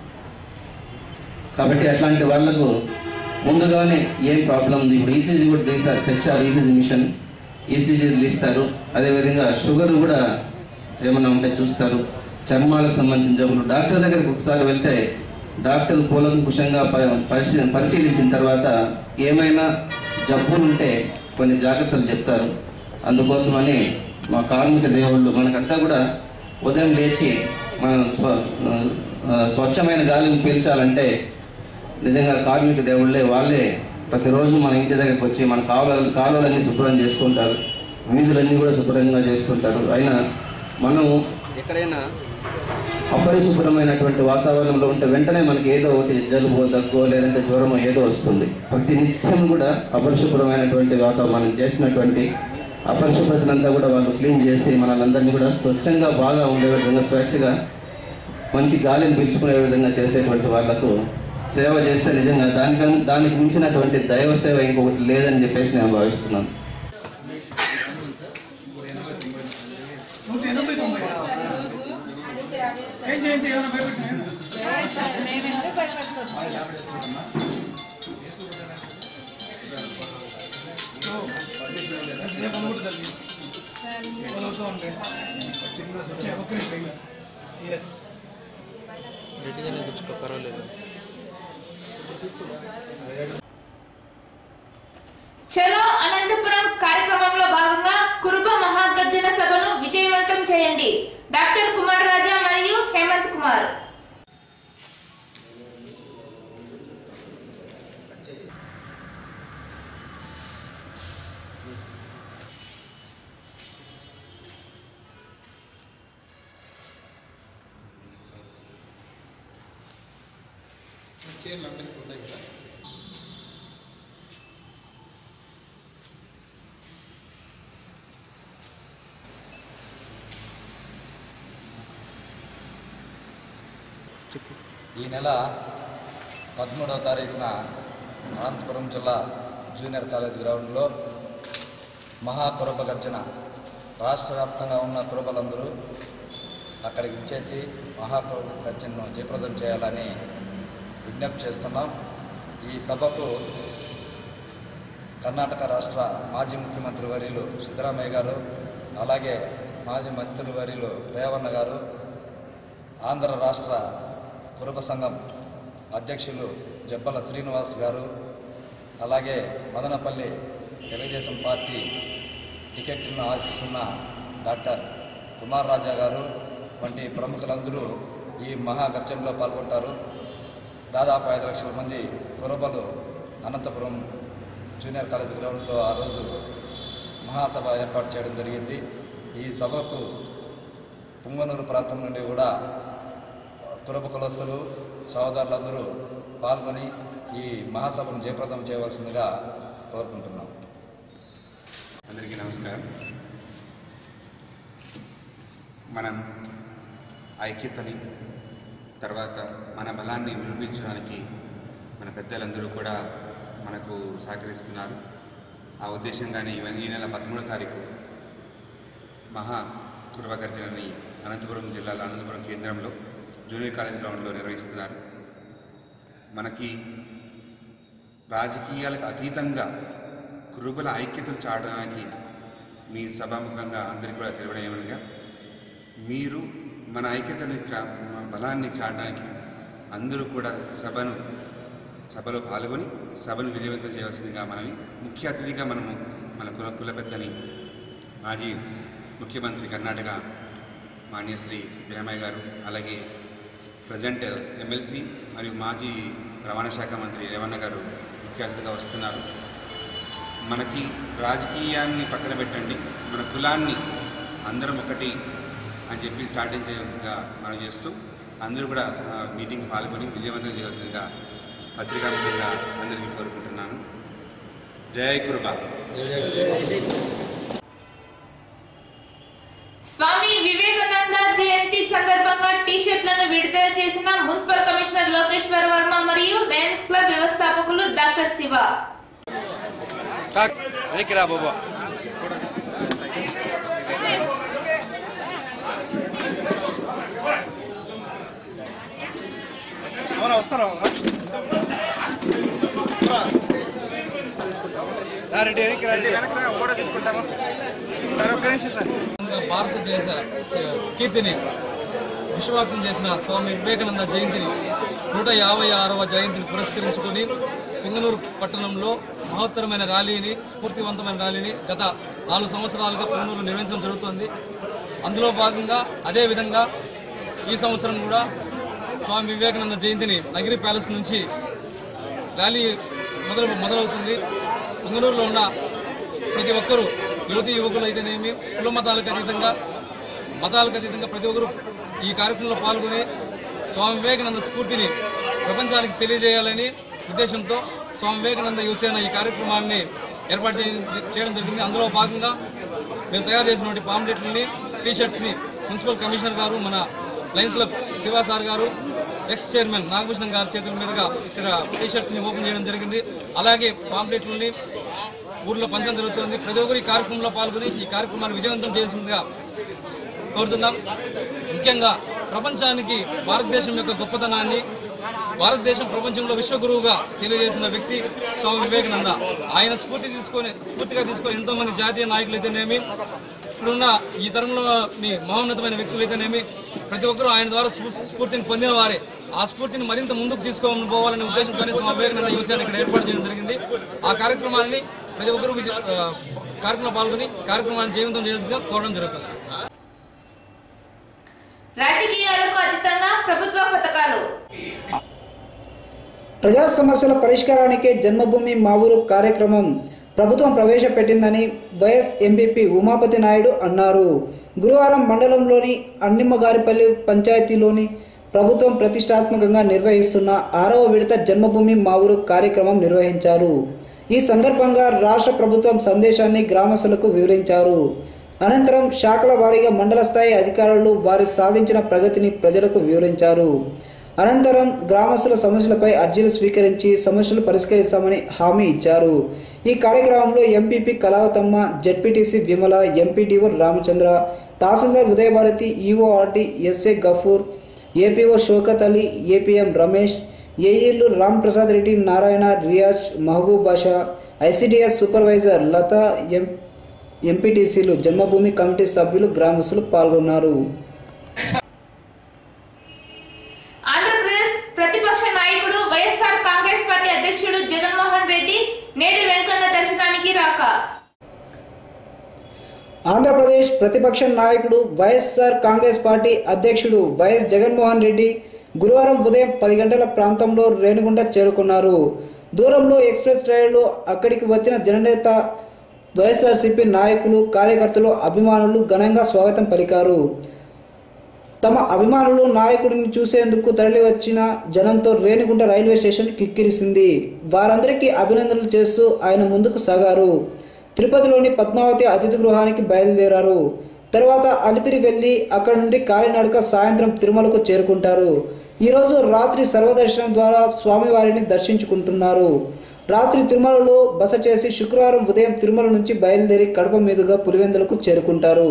కాబట్టి అట్లాంటి వాళ్లకు ముందుగానే ఏం ప్రాబ్లం ఉంది, ఇప్పుడు ఈసీజీ కూడా తెచ్చారు, ఈసీజీ మిషన్, ఈసీజీ తీస్తారు. అదేవిధంగా షుగర్ కూడా ఏమన్నా ఉంటే చూస్తారు, చర్మాలకు సంబంధించిన జబ్బులు. డాక్టర్ దగ్గరికి ఒకసారి వెళ్తే డాక్టర్ కూలంకుషంగా పరిశీలించిన తర్వాత ఏమైనా జబ్బులు ఉంటే కొన్ని జాగ్రత్తలు చెప్తారు. అందుకోసమని మా కార్మిక దేవుళ్ళు మనకంతా కూడా ఉదయం లేచి మన స్వచ్ఛమైన గాలిని పీల్చాలంటే నిజంగా కార్మిక దేవుళ్ళే వాళ్ళే ప్రతిరోజు మన ఇంటి దగ్గరికి వచ్చి మన కాలువలన్నీ శుభ్రం చేసుకుంటారు, వీధులన్నీ కూడా శుభ్రంగా చేసుకుంటారు. అయినా మనం ఎక్కడైనా అపరిశుభ్రమైనటువంటి వాతావరణంలో ఉంటే వెంటనే మనకి ఏదో ఒకటి జలుబు, దగ్గు లేదంటే జ్వరమో ఏదో వస్తుంది. ప్రతి నిత్యం కూడా అపరిశుభ్రమైనటువంటి వాతావరణం చేసినటువంటి అపరిశుభ్రతనంతా కూడా వాళ్ళు క్లీన్ చేసి మనల్ని కూడా స్వచ్ఛంగా బాగా ఉండే విధంగా స్వేచ్ఛగా మంచి గాలిని పీల్చుకునే విధంగా చేసేటువంటి వాళ్లకు సేవ చేస్తే నిజంగా దానికి మించినటువంటి దైవ సేవ ఇంకొకటి లేదని చెప్పేసి నేను భావిస్తున్నాను. చలో అనంతపురం కార్యక్రమంలో భాగంగా కురుబ మహాగర్జన సభను విజయవంతం చేయండి. డాక్టర్ కుమార్ రాజా మరియు హేమంత్ కుమార్. ఈ నెల 13వ తారీఖున అనంతపురం జిల్లా జూనియర్ కాలేజ్ గ్రౌండ్లో మహాకురబ గర్జన రాష్ట్ర వ్యాప్తంగా ఉన్న కురబలందరూ అక్కడికి విచ్చేసి మహాకురబ గర్జనను జయప్రదం చేయాలని విజ్ఞప్తి చేస్తున్నాం. ఈ సభకు కర్ణాటక రాష్ట్ర మాజీ ముఖ్యమంత్రి వర్యులు సిద్ధరామయ్య గారు, అలాగే మాజీ మంత్రి వర్యులు రేవన్న గారు, ఆంధ్ర రాష్ట్ర కురుబ సంఘం అధ్యక్షులు జబ్బల శ్రీనివాస్ గారు, అలాగే మదనపల్లి తెలుగుదేశం పార్టీ టికెట్ను ఆశిస్తున్న డాక్టర్ కుమార్ రాజా గారు వంటి ప్రముఖులందరూ ఈ మహాగర్జనలో పాల్గొంటారు. దాదాపు 5 లక్షల మంది కురబలు అనంతపురం జూనియర్ కాలేజ్ గ్రౌండ్లో ఆ రోజు మహాసభ ఏర్పాటు చేయడం జరిగింది. ఈ సభకు పుంగనూరు ప్రాంతం నుండి కూడా కురబ కులస్తులు సహోదరులందరూ పాల్గొని ఈ మహాసభను జయప్రదం చేయవలసిందిగా కోరుకుంటున్నాం. అందరికీ నమస్కారం. మనం ఐక్యతని తర్వాత మన బలాన్ని నిరూపించడానికి మన పెద్దలందరూ కూడా మనకు సహకరిస్తున్నారు. ఆ ఉద్దేశంగానే ఈ నెల 13వ తారీఖు మహా కురువగర్జనని అనంతపురం జిల్లాలో అనంతపురం కేంద్రంలో జూనియర్ కాలేజ్ గ్రౌండ్లో నిర్వహిస్తున్నారు. మనకి రాజకీయాలకు అతీతంగా కురుబల ఐక్యతను చాటడానికి మీ సభాముఖంగా అందరికీ కూడా సెలవడం ఏమనగా, మీరు మన ఐక్యతని బలాన్ని చాటడానికి అందరూ కూడా సభలో పాల్గొని సభను విజయవంతం చేయవలసిందిగా మనవి. ముఖ్య అతిథిగా మనము మన కుల పెద్దని మాజీ ముఖ్యమంత్రి కర్ణాటక మాన్యశ్రీ సిద్ధరామయ్య గారు, అలాగే ప్రజెంట్ ఎమ్మెల్సీ మరియు మాజీ రవాణా శాఖ మంత్రి రేవన్న గారు ముఖ్య అతిథిగా వస్తున్నారు. మనకి రాజకీయాన్ని పక్కన పెట్టండి, మన కులాన్ని అందరం ఒకటి అని చెప్పి స్టార్టింగ్ చేయవలసిగా మనం చేస్తూ అందరూ కూడా మీటింగ్ పాల్గొని విజయవంతం చేయవలసిందిగా పత్రికాముఖంగా అందరికీ కోరుకుంటున్నాను. జై కురుబా. స్వామి వివేకానంద జయంతి సందర్భంగా టీ-షర్ట్లను విడుదల చేసిన మున్సిపల్ కమిషనర్ లోకేశ్వర్ వర్మ మరియు లయన్స్ క్లబ్ వ్యవస్థాపకులు డాక్టర్ శివ. భారతదేశ కీర్తిని విశ్వవ్యాప్తం చేసిన స్వామి వివేకానంద జయంతిని 156వ జయంతిని పురస్కరించుకొని పొంగనూరు పట్టణంలో మహత్తరమైన ర్యాలీని, స్ఫూర్తివంతమైన ర్యాలీని గత 4 సంవత్సరాలుగా పొంగనూరు నిర్వహించడం జరుగుతుంది. అందులో భాగంగా అదేవిధంగా ఈ సంవత్సరం కూడా స్వామి వివేకానంద జయంతిని నగిరి ప్యాలెస్ నుంచి ర్యాలీ మొదలవుతుంది. పొంగనూరులో ఉన్న ప్రతి ఒక్కరూ యువతీ యువకులు అయితేనేమి, కుల మతాలకు అతీతంగా ప్రతి ఒక్కరూ ఈ కార్యక్రమంలో పాల్గొని స్వామి వివేకానంద స్ఫూర్తిని ప్రపంచానికి తెలియజేయాలని ఉద్దేశంతో స్వామి వివేకానంద యువసేన ఈ కార్యక్రమాన్ని ఏర్పాటు చేయడం జరిగింది. అందులో భాగంగా మేము తయారు చేసినటువంటి పాంప్లెట్లని, టీ-షర్ట్స్ని మున్సిపల్ కమిషనర్ గారు, మన లయన్స్ క్లబ్ శివ సార్ గారు, ఎక్స్ చైర్మన్ నాగభూషణం గారి చేతుల మీదుగా ఇక్కడ టీ-షర్ట్స్ని ఓపెన్ చేయడం జరిగింది. అలాగే పాంప్లెట్లని ఊర్లో పంచడం జరుగుతుంది. ప్రతి ఒక్కరు ఈ కార్యక్రమంలో పాల్గొని ఈ కార్యక్రమాన్ని విజయవంతం చేయాల్సిందిగా కోరుతున్నాం. ముఖ్యంగా ప్రపంచానికి భారతదేశం యొక్క గొప్పతనాన్ని, భారతదేశం ప్రపంచంలో విశ్వగురువుగా తెలియజేసిన వ్యక్తి స్వామి వివేకానంద. ఆయన స్ఫూర్తిగా తీసుకొని ఎంతోమంది జాతీయ నాయకులు అయితేనేమి, ఇప్పుడున్న ఈ తరంలోని మహోన్నతమైన వ్యక్తులు అయితేనేమి, ప్రతి ఒక్కరూ ఆయన ద్వారా స్ఫూర్తిని పొందిన వారే. ఆ స్ఫూర్తిని మరింత ముందుకు తీసుకొని పోవాలనే ఉద్దేశంతోనే స్వామి వివేకానంద యువసేన ఇక్కడ ఏర్పాటు చేయడం జరిగింది. ఆ కార్యక్రమాన్ని ప్రతి ఒక్కరూ కార్యక్రమంలో పాల్గొని కార్యక్రమాన్ని జీవితం చేసేందుకు కోరడం జరుగుతుంది. రాజకీయాలకు అతీతంగా ప్రభుత్వ పథకాలు. ప్రజా సమస్యల పరిష్కారానికి జన్మభూమి మా ఊరు కార్యక్రమం ప్రభుత్వం ప్రవేశపెట్టిందని వైఎస్ ఎంపీపీ ఉమాపతి నాయుడు అన్నారు. గురువారం మండలంలోని అన్నిమ్మగారిపల్లి పంచాయతీలోని ప్రభుత్వం ప్రతిష్టాత్మకంగా నిర్వహిస్తున్న 6వ విడత జన్మభూమి మా ఊరు కార్యక్రమం నిర్వహించారు. ఈ సందర్భంగా రాష్ట్ర ప్రభుత్వం సందేశాన్ని గ్రామస్తులకు వివరించారు. అనంతరం శాఖల వారీగా మండల స్థాయి అధికారులు వారి సాధించిన ప్రగతిని ప్రజలకు వివరించారు. అనంతరం గ్రామస్తుల సమస్యలపై అర్జీలు స్వీకరించి సమస్యలు పరిష్కరిస్తామని హామీ ఇచ్చారు. ఈ కార్యక్రమంలో MPP Kalavathamma, ZPTC Vimala, MPDO Ramachandra, తహసీల్దార్ Udayabharathi, EORD SA Gafoor, APO Shoukat Ali, APM Ramesh, ఏఈలు రామ్ ప్రసాద్ రెడ్డి, నారాయణ, రియాజ్, మహబూబ్ బాషా, ఐసిడిఎస్ సూపర్వైజర్ లత, ఎంపీటీసీలు, జన్మభూమి కమిటీ సభ్యులు, గ్రామస్తులు పాల్గొన్నారు. ఆంధ్రప్రదేశ్ ప్రతిపక్ష నాయకుడు వైఎస్ఆర్ కాంగ్రెస్ పార్టీ అధ్యక్షుడు జగన్మోహన్ రెడ్డి నేడు వెంకన్న దర్శనానికి రాక. ఆంధ్రప్రదేశ్ ప్రతిపక్ష నాయకుడు వైఎస్ఆర్ కాంగ్రెస్ పార్టీ అధ్యక్షుడు వైఎస్ జగన్మోహన్ రెడ్డి గురువారం ఉదయం 10 గంటల ప్రాంతంలో రేణిగుంట చేరుకున్నారు. దూరంలో ఎక్స్ప్రెస్ రైలులో అక్కడికి వచ్చిన జననేత వైఎస్ఆర్సీపీ నాయకులు, కార్యకర్తలు, అభిమానులు ఘనంగా స్వాగతం పలికారు. తమ అభిమానులు నాయకుడిని చూసేందుకు తరలివచ్చిన జనంతో రేణిగుంట రైల్వే స్టేషన్ కిక్కిరిసింది. వారందరికీ అభినందనలు చేస్తూ ఆయన ముందుకు సాగారు. తిరుపతిలోని పద్మావతి అతిథి గృహానికి బయలుదేరారు. తర్వాత అలిపిరి వెళ్లి అక్కడి నుండి కాలినడక సాయంత్రం తిరుమలకు చేరుకుంటారు. ఈరోజు రాత్రి సర్వదర్శనం ద్వారా స్వామివారిని దర్శించుకుంటున్నారు. రాత్రి తిరుమలలో బస చేసి శుక్రవారం ఉదయం తిరుమల నుంచి బయలుదేరి కడప మీదుగా పులివెందులకు చేరుకుంటారు.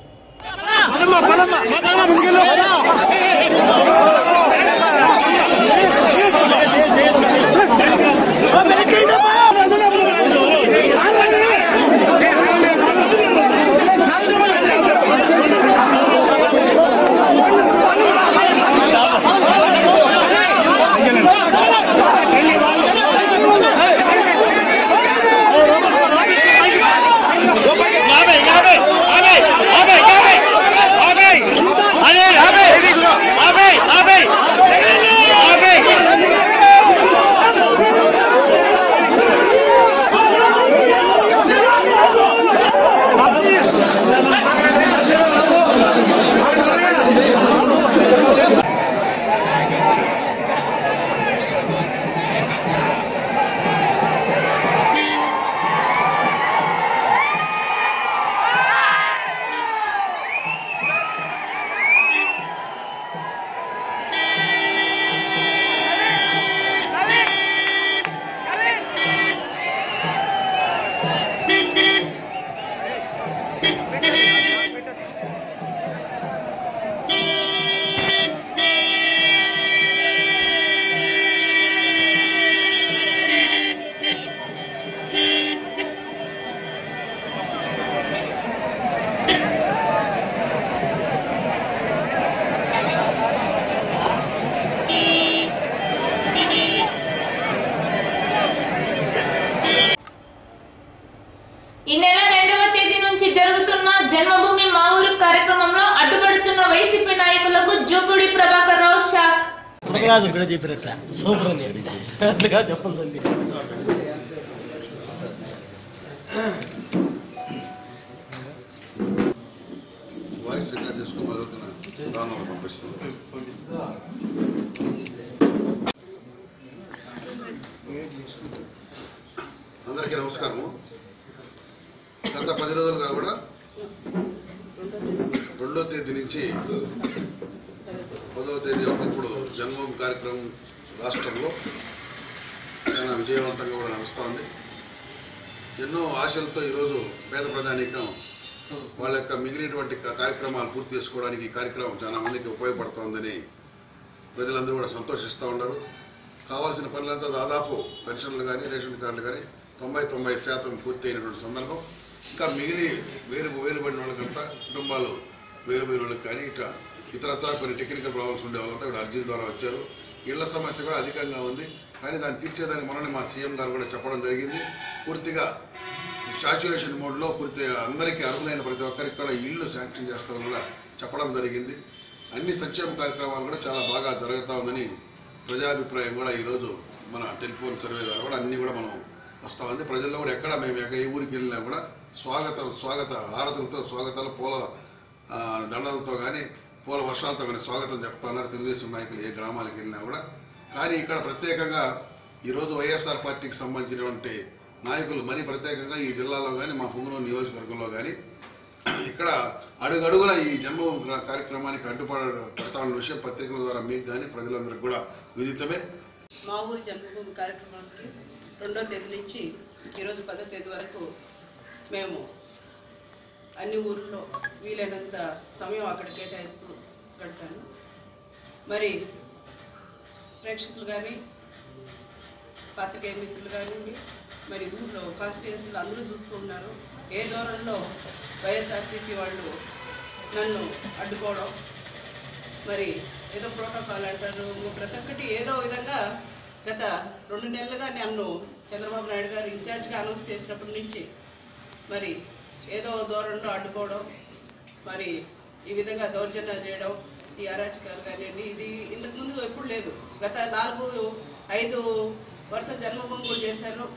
ఈ నెల 2వ తేదీ నుంచి జరుగుతున్న జన్మభూమి మా ఊరు కార్యక్రమంలో అడ్డుపడుతున్న వైసీపీ నాయకులకు జూపూడి ప్రభాకర్ రావు షాక్. సూపర్ అని అంతగా చెప్పండి. వాయిస్ రికార్డ్ చేసుకోవాలి పంపిస్తుంది. అందరికీ నమస్కారము. గత 10 రోజులుగా కూడా 2వ తేదీ నుంచి 10వ తేదీ ఇప్పుడు జన్మభూమి కార్యక్రమం రాష్ట్రంలో చాలా విజయవంతంగా కూడా నడుస్తోంది. ఎన్నో ఆశలతో ఈరోజు పేద ప్రజానీకం వాళ్ళ యొక్క మిగిలినటువంటి కార్యక్రమాలు పూర్తి చేసుకోవడానికి ఈ కార్యక్రమం చాలా మందికి ఉపయోగపడుతోందని ప్రజలందరూ కూడా సంతోషిస్తూ ఉన్నారు. కావాల్సిన పనులంతా దాదాపు పెన్షన్లు కానీ రేషన్ కార్డులు కానీ 90% పూర్తి అయినటువంటి సందర్భం. ఇంకా మిగిలి వేలుబడిన వాళ్ళకంతా కుటుంబాలు వేలుబడిన వాళ్ళకి కానీ ఇట్లా ఇతరత్ర కొన్ని టెక్నికల్ ప్రాబ్లమ్స్ ఉండే వాళ్ళంతా ఇక్కడ అర్జీల ద్వారా వచ్చారు. ఇళ్ల సమస్య కూడా అధికంగా ఉంది. కానీ దాన్ని తీర్చేదానికి మొన్ననే మా సీఎం గారు కూడా చెప్పడం జరిగింది. పూర్తిగా సాచ్యురేషన్ మోడ్లో పూర్తిగా అందరికీ అర్హులైన ప్రతి ఒక్కరికి కూడా ఇళ్ళు శాంక్షన్ చేస్తారని కూడా చెప్పడం జరిగింది. అన్ని సంక్షేమ కార్యక్రమాలు కూడా చాలా బాగా జరుగుతూ ఉందని ప్రజాభిప్రాయం కూడా ఈరోజు మన టెలిఫోన్ సర్వే ద్వారా కూడా అన్నీ కూడా మనం వస్తూ ఉంది. ప్రజల్లో కూడా ఎక్కడ మేము ఏ ఊరికి వెళ్ళినా కూడా స్వాగత హారతులతో స్వాగతాలు పూల దండలతో కానీ పూల వర్షాలతో కానీ స్వాగతం చెప్తా ఉన్నారు తెలుగుదేశం నాయకులు ఏ గ్రామాలకు వెళ్ళినా కూడా. కానీ ఇక్కడ ప్రత్యేకంగా ఈరోజు వైఎస్ఆర్ పార్టీకి సంబంధించినటువంటి నాయకులు మరీ ప్రత్యేకంగా ఈ జిల్లాలో కానీ మా పుంగనూరు నియోజకవర్గంలో కానీ ఇక్కడ అడుగడుగున ఈ జన్మభూమి కార్యక్రమానికి అడ్డుపడతా ఉన్న విషయం పత్రికల ద్వారా మీకు కానీ ప్రజలందరికీ కూడా విదితమే. మా ఊరి జన్మభూమి కార్యక్రమానికి 2వ తేదీ నుంచి ఈరోజు 10వ తేదీ వరకు మేము అన్ని ఊర్లో వీలైనంత సమయం అక్కడ కేటాయిస్తూ గడిపాను. మరి ప్రేక్షకులు కానీ పాత్రికేయ మిత్రులు కానివ్వండి మరి ఊళ్ళో కాన్స్టిట్యుయెన్సీలు అందరూ చూస్తూ ఉన్నారు. ఏ దూరంలో వైఎస్ఆర్సీపీ వాళ్ళు నన్ను అడ్డుకోవడం, మరి ఏదో ప్రోటోకాల్ అంటారు, ప్రతి ఒక్కటి ఏదో విధంగా గత 2 నెలలుగా నన్ను చంద్రబాబు నాయుడు గారు ఇన్ఛార్జ్గా అనౌన్స్ చేసినప్పటి నుంచి మరి ఏదో దూరంలో అడ్డుకోవడం, మరి ఈ విధంగా దౌర్జన్యాలు చేయడం, ఈ అరాచకాలు కానివ్వండి, ఇది ఇంతకుముందు ఎప్పుడు లేదు. గత 4-5 వరుస జన్మభూములు చేశారు.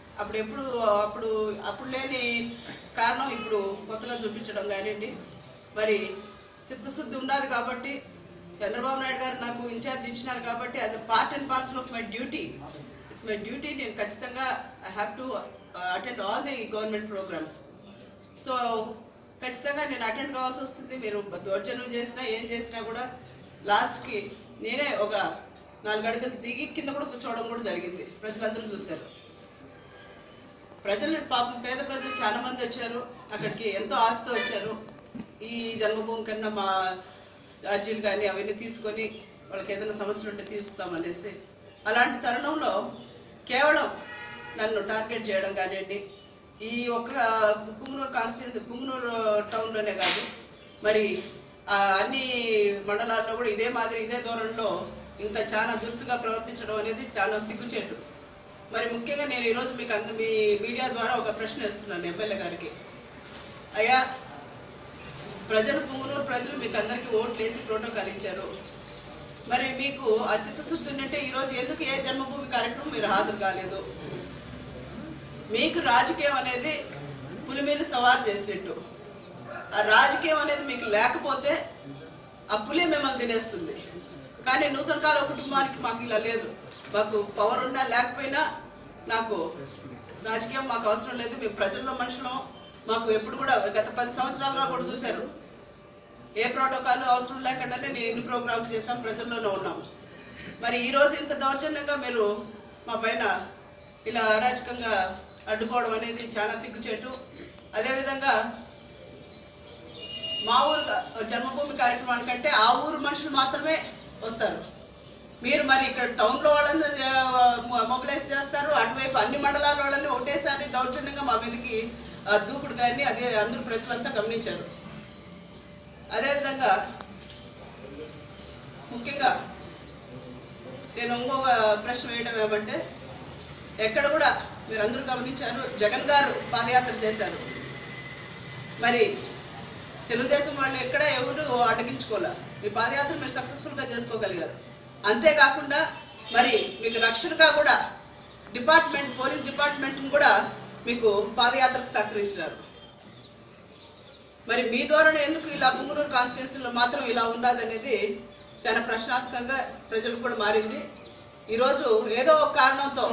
అప్పుడు లేని కారణం ఇప్పుడు కొత్తగా చూపించడం కానివ్వండి. మరి చిత్తశుద్ధి ఉండాలి కాబట్టి చంద్రబాబు నాయుడు గారు నాకు ఇన్ఛార్జ్ ఇచ్చినారు కాబట్టి as a part and parcel of my duty, it's my duty, నేను ఖచ్చితంగా I have to attend all the government programmes. So ఖచ్చితంగా నేను అటెండ్ కావాల్సి వస్తుంది. మీరు దౌర్జన్యం చేసినా ఏం చేసినా కూడా లాస్ట్కి నేనే ఒక 4 అడుగులు దిగి కింద కూడా కూర్చోవడం కూడా జరిగింది. ప్రజలందరూ చూశారు. ప్రజలు పాపం పేద ప్రజలు చాలా మంది వచ్చారు, అక్కడికి ఎంతో ఆశతో వచ్చారు. ఈ జన్మభూమి కన్నా మా అర్జీలు కానీ అవన్నీ తీసుకొని వాళ్ళకి ఏదైనా సమస్యలు ఉంటే తీరుస్తామనేసి, అలాంటి తరుణంలో కేవలం నన్ను టార్గెట్ చేయడం కానివ్వండి, ఈ ఒక్క పుంగనూరు కాన్స్టిట్యూన్సీ పుంగనూరు టౌన్లోనే కాదు మరి అన్ని మండలాల్లో కూడా ఇదే మాదిరి ఇదే ధోరణిలో ఇంకా చాలా దురుసుగా ప్రవర్తించడం అనేది చాలా సిగ్గుచేటు. మరి ముఖ్యంగా నేను ఈరోజు మీకు మీ మీడియా ద్వారా ఒక ప్రశ్న వేస్తున్నాను ఎమ్మెల్యే గారికి. అయ్యా, పుంగనూరు ప్రజలు మీకు అందరికీ ఓట్లు వేసి ప్రోటోకాల్ ఇచ్చారు. మరి మీకు ఆ చిత్తశుద్ధి ఉంటే ఈరోజు ఎందుకు ఏ జన్మభూమి కార్యక్రమం మీరు హాజరు కాలేదు? మీకు రాజకీయం అనేది పులి మీద సవారు చేసినట్టు. ఆ రాజకీయం అనేది మీకు లేకపోతే ఆ పులి మిమ్మల్ని తినేస్తుంది. కానీ నూతన కాల కుటుంబానికి మాకు ఇలా లేదు. మాకు పవర్ ఉన్నా లేకపోయినా నాకు రాజకీయం మాకు అవసరం లేదు. మేము ప్రజల్లో మనుషులం. మాకు ఎప్పుడు కూడా గత 10 సంవత్సరాలుగా కూడా చూశారు, ఏ ప్రోటోకాల్ అవసరం లేకుండానే నేను ఇన్ని ప్రోగ్రామ్స్ చేశాం, ప్రజల్లోనే ఉన్నాం. మరి ఈరోజు ఇంత దౌర్జన్యంగా మీరు మా పైన ఇలా అరాచకంగా అడ్డుకోవడం అనేది చాలా సిగ్గుచేటు. అదేవిధంగా మా ఊరు జన్మభూమి కార్యక్రమానికంటే ఆ ఊరు మనుషులు మాత్రమే వస్తారు. మీరు మరి ఇక్కడ టౌన్లో వాళ్ళని మొబిలైజ్ చేస్తారు, అటువైపు అన్ని మండలాల వాళ్ళని ఒకటేసారి దౌర్జన్యంగా మా మీదకి దూకుడు కానీ అదే అందరూ ప్రజలంతా గమనించారు. అదేవిధంగా ముఖ్యంగా నేను ఇంకొక ప్రశ్న వేయడం ఏమంటే, ఎక్కడ కూడా మీరు అందరూ గమనించారు, జగన్ గారు పాదయాత్ర చేశారు. మరి తెలుగుదేశం వాళ్ళు ఎక్కడ ఎవరు అడ్డగించుకోలే. మీ పాదయాత్ర మీరు సక్సెస్ఫుల్గా చేసుకోగలిగారు. అంతేకాకుండా మరి మీకు రక్షణగా కూడా పోలీస్ డిపార్ట్మెంట్ని కూడా మీకు పాదయాత్రకు సహకరించారు. మరి మీ ద్వారా ఎందుకు ఇలా పుంగనూరు కాన్స్టిట్యున్సీలో మాత్రం ఇలా ఉండాలనేది చాలా ప్రశ్నార్థకంగా ప్రజలకు కూడా మారింది. ఈరోజు ఏదో ఒక కారణంతో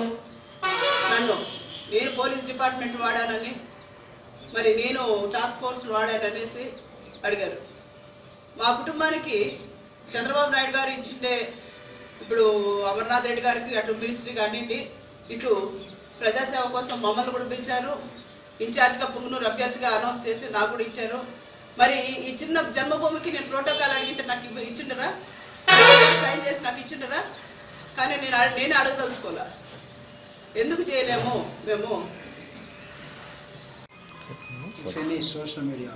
నేను పోలీస్ డిపార్ట్మెంట్ వాడానని, మరి నేను టాస్క్ ఫోర్స్ వాడాననేసి అడిగారు. మా కుటుంబానికి చంద్రబాబు నాయుడు గారు ఇచ్చిండే, ఇప్పుడు అమర్నాథ్ రెడ్డి గారికి అటు మినిస్ట్రీ కానివ్వండి, ఇటు ప్రజాసేవ కోసం మమ్మల్ని కూడా పిలిచారు. ఇన్ఛార్జ్గా పుంగనూరు అభ్యర్థిగా అనౌన్స్ చేసి నాకు కూడా ఇచ్చారు. మరి ఈ చిన్న జన్మభూమికి నేను ప్రోటోకాల్ అడిగింటే నాకు ఇచ్చిండరా? సైన్ చేసి నాకు ఇచ్చిండరా? కానీ నేను అడగదలుచుకోలే. ఎందుకు చేయలేము మేము? సోషల్ మీడియా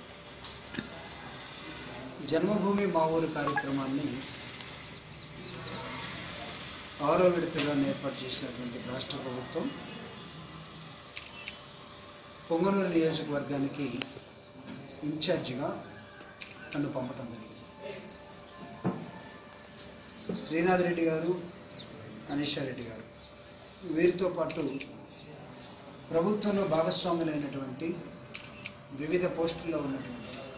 జన్మభూమి మా ఊరు కార్యక్రమాన్ని 6వ విడతగా ఏర్పాటు చేసినటువంటి రాష్ట్ర ప్రభుత్వం పొంగనూరు నియోజకవర్గానికి ఇన్ఛార్జిగా నన్ను పంపడం జరిగింది. శ్రీనాథ్ రెడ్డి గారు, అనీషా రెడ్డి గారు, వీరితో పాటు ప్రభుత్వంలో భాగస్వాములైనటువంటి వివిధ పోస్టుల్లో ఉన్నటువంటి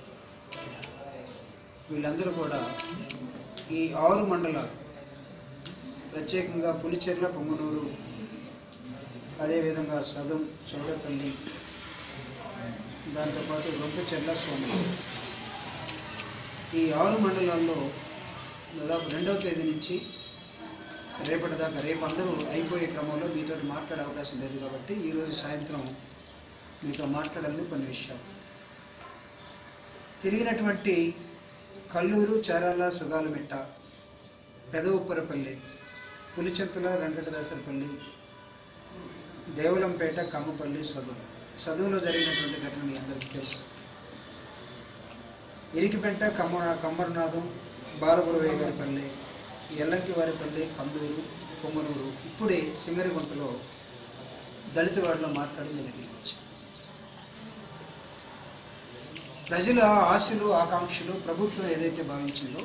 వీళ్ళందరూ కూడా ఈ 6 మండలాలు, ప్రత్యేకంగా పులిచెర్ల, పొంగనూరు, అదేవిధంగా సదం, సోదపల్లి, దాంతోపాటు రొంపచెర్ల, సోమవారం, ఈ 6 మండలాల్లో దాదాపు 2వ తేదీ నుంచి రేపటి దాకా, రేపు అందరూ అయిపోయే క్రమంలో మీతో మాట్లాడే అవకాశం లేదు కాబట్టి ఈరోజు సాయంత్రం మీతో మాట్లాడాలని కొన్ని విషయాలు. తిరిగినటువంటి కల్లూరు, చారాల, సుగాలమిట్ట, పెదవుప్పరపల్లి, పులిచెంతల, వెంకటదాసరపల్లి, దేవులంపేట, కమ్మపల్లి, సదువులో జరిగినటువంటి ఘటన మీ అందరికీ తెలుసు. ఇరికిపెంట, కమ్మరనాథం, బాలగురవయ్య గారిపల్లి, ఎల్లంకి వారిపల్లి, కందూరు, పొంగనూరు, ఇప్పుడే సింగరిగుంటలో దళితవాడలో మాట్లాడి మీ దగ్గరికి వచ్చాం. ప్రజల ఆశలు, ఆకాంక్షలు ప్రభుత్వం ఏదైతే భావించిందో,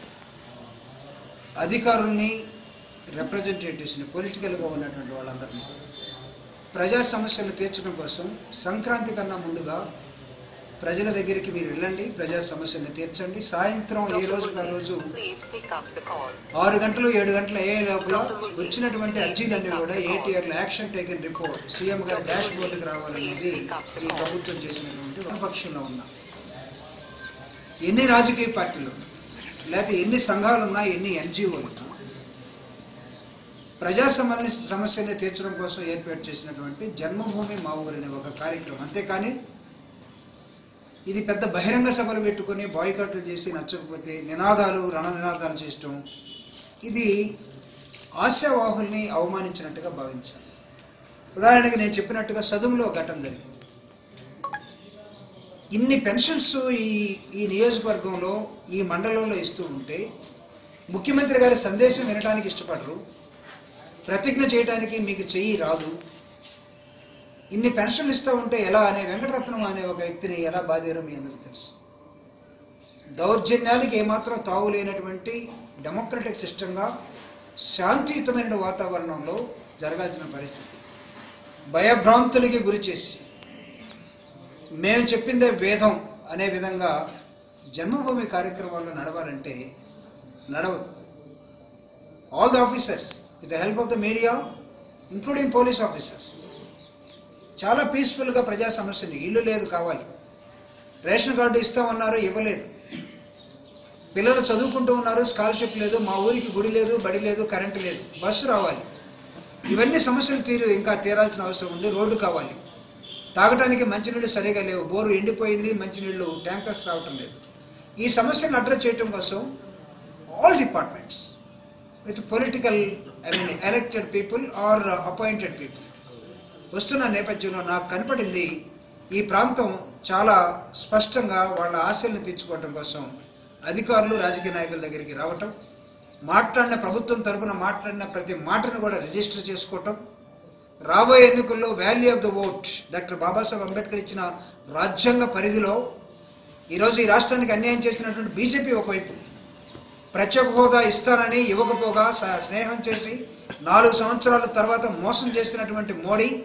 అధికారుల్ని, రిప్రజెంటేటివ్స్ని, పొలిటికల్గా ఉన్నటువంటి వాళ్ళందరినీ ప్రజా సమస్యలు తీర్చడం కోసం సంక్రాంతి కన్నా ముందుగా ప్రజల దగ్గరికి మీరు వెళ్ళండి, ప్రజా సమస్యలను తీర్చండి. సాయంత్రం ఏ రోజుకు ఆ రోజు 6 గంటలు 7 గంటలు అయ్యే లోపల వచ్చినటువంటి అర్జీలన్నీ కూడా ఏటీఆర్లో యాక్షన్ టేకన్ రిపోర్ట్ సీఎం గారి డాష్ బోర్డుకి రావాలనేది ఈ ప్రభుత్వం చేసినటువంటి ఒక పక్షంలో ఉన్నా. ఎన్ని రాజకీయ పార్టీలు లేకపోతే ఎన్ని సంఘాలు ఉన్నా, ఎన్ని ఎన్జిఓలు ఉన్నా, ప్రజా సమస్యల్ని తీర్చడం కోసం ఏర్పాటు చేసినటువంటి జన్మభూమి మా ఊరు అనే ఒక కార్యక్రమం. అంతేకాని ఇది పెద్ద బహిరంగ సభలు పెట్టుకొని బాయ్కాట్లు చేసి నచ్చకపోతే నినాదాలు రణనినాదాలు చేయటం, ఇది ఆశావాహుల్ని అవమానించినట్టుగా భావించాలి. ఉదాహరణకి నేను చెప్పినట్టుగా చదువులో ఘటన జరిగింది. ఇన్ని పెన్షన్స్ ఈ నియోజకవర్గంలో ఈ మండలంలో ఇస్తూ ఉంటే ముఖ్యమంత్రి గారి సందేశం వినడానికి ఇష్టపడరు, ప్రతిజ్ఞ చేయడానికి మీకు చెయ్యి రాదు, ఇన్ని పెన్షన్లు ఇస్తూ ఉంటే ఎలా అనే వెంకటరత్నం అనే ఒక వ్యక్తిని ఎలా బాధారో మీ అందరికీ తెలుసు. దౌర్జన్యానికి ఏమాత్రం తావు లేనటువంటి డెమోక్రటిక్ సిస్టంగా శాంతియుతమైన వాతావరణంలో జరగాల్సిన పరిస్థితి భయభ్రాంతులకి గురి చేసి మేము చెప్పిందే వేదం అనే విధంగా జన్మభూమి కార్యక్రమాల్లో నడవాలంటే నడవదు. All the officers with the help of the media including police officers చాలా పీస్ఫుల్గా ప్రజా సమస్యని, ఇల్లు లేదు కావాలి, రేషన్ కార్డు ఇస్తామన్నారు ఇవ్వలేదు, పిల్లలు చదువుకుంటూ ఉన్నారు స్కాలర్షిప్ లేదు, మా ఊరికి గుడి లేదు, బడి లేదు, కరెంటు లేదు, బస్సు రావాలి, ఇవన్నీ సమస్యలు ఇంకా తీరాల్సిన అవసరం ఉంది. రోడ్డు కావాలి, తాగటానికి మంచినీళ్ళు సరిగా లేవు, బోరు ఎండిపోయింది, మంచినీళ్ళు ట్యాంకర్స్ రావటం లేదు. ఈ సమస్యలను అడ్రస్ చేయడం కోసం all departments with political elected people or appointed people వస్తున్న నేపథ్యంలో నాకు కనపడింది ఈ ప్రాంతం చాలా స్పష్టంగా వాళ్ళ ఆశల్ని తీర్చుకోవటం కోసం అధికారులు రాజకీయ నాయకుల దగ్గరికి రావటం, మాట్లాడిన ప్రభుత్వం తరఫున మాట్లాడిన ప్రతి మాటను కూడా రిజిస్టర్ చేసుకోవటం, రాబోయే ఎన్నికల్లో value of the vote doctor Babasaheb Ambedkar ఇచ్చిన రాజ్యాంగ పరిధిలో ఈరోజు ఈ రాష్ట్రానికి అన్యాయం చేసినటువంటి బీజేపీ ఒకవైపు, ప్రత్యేక హోదా ఇస్తానని ఇవ్వకపోగా స్నేహం చేసి 4 సంవత్సరాల తర్వాత మోసం చేసినటువంటి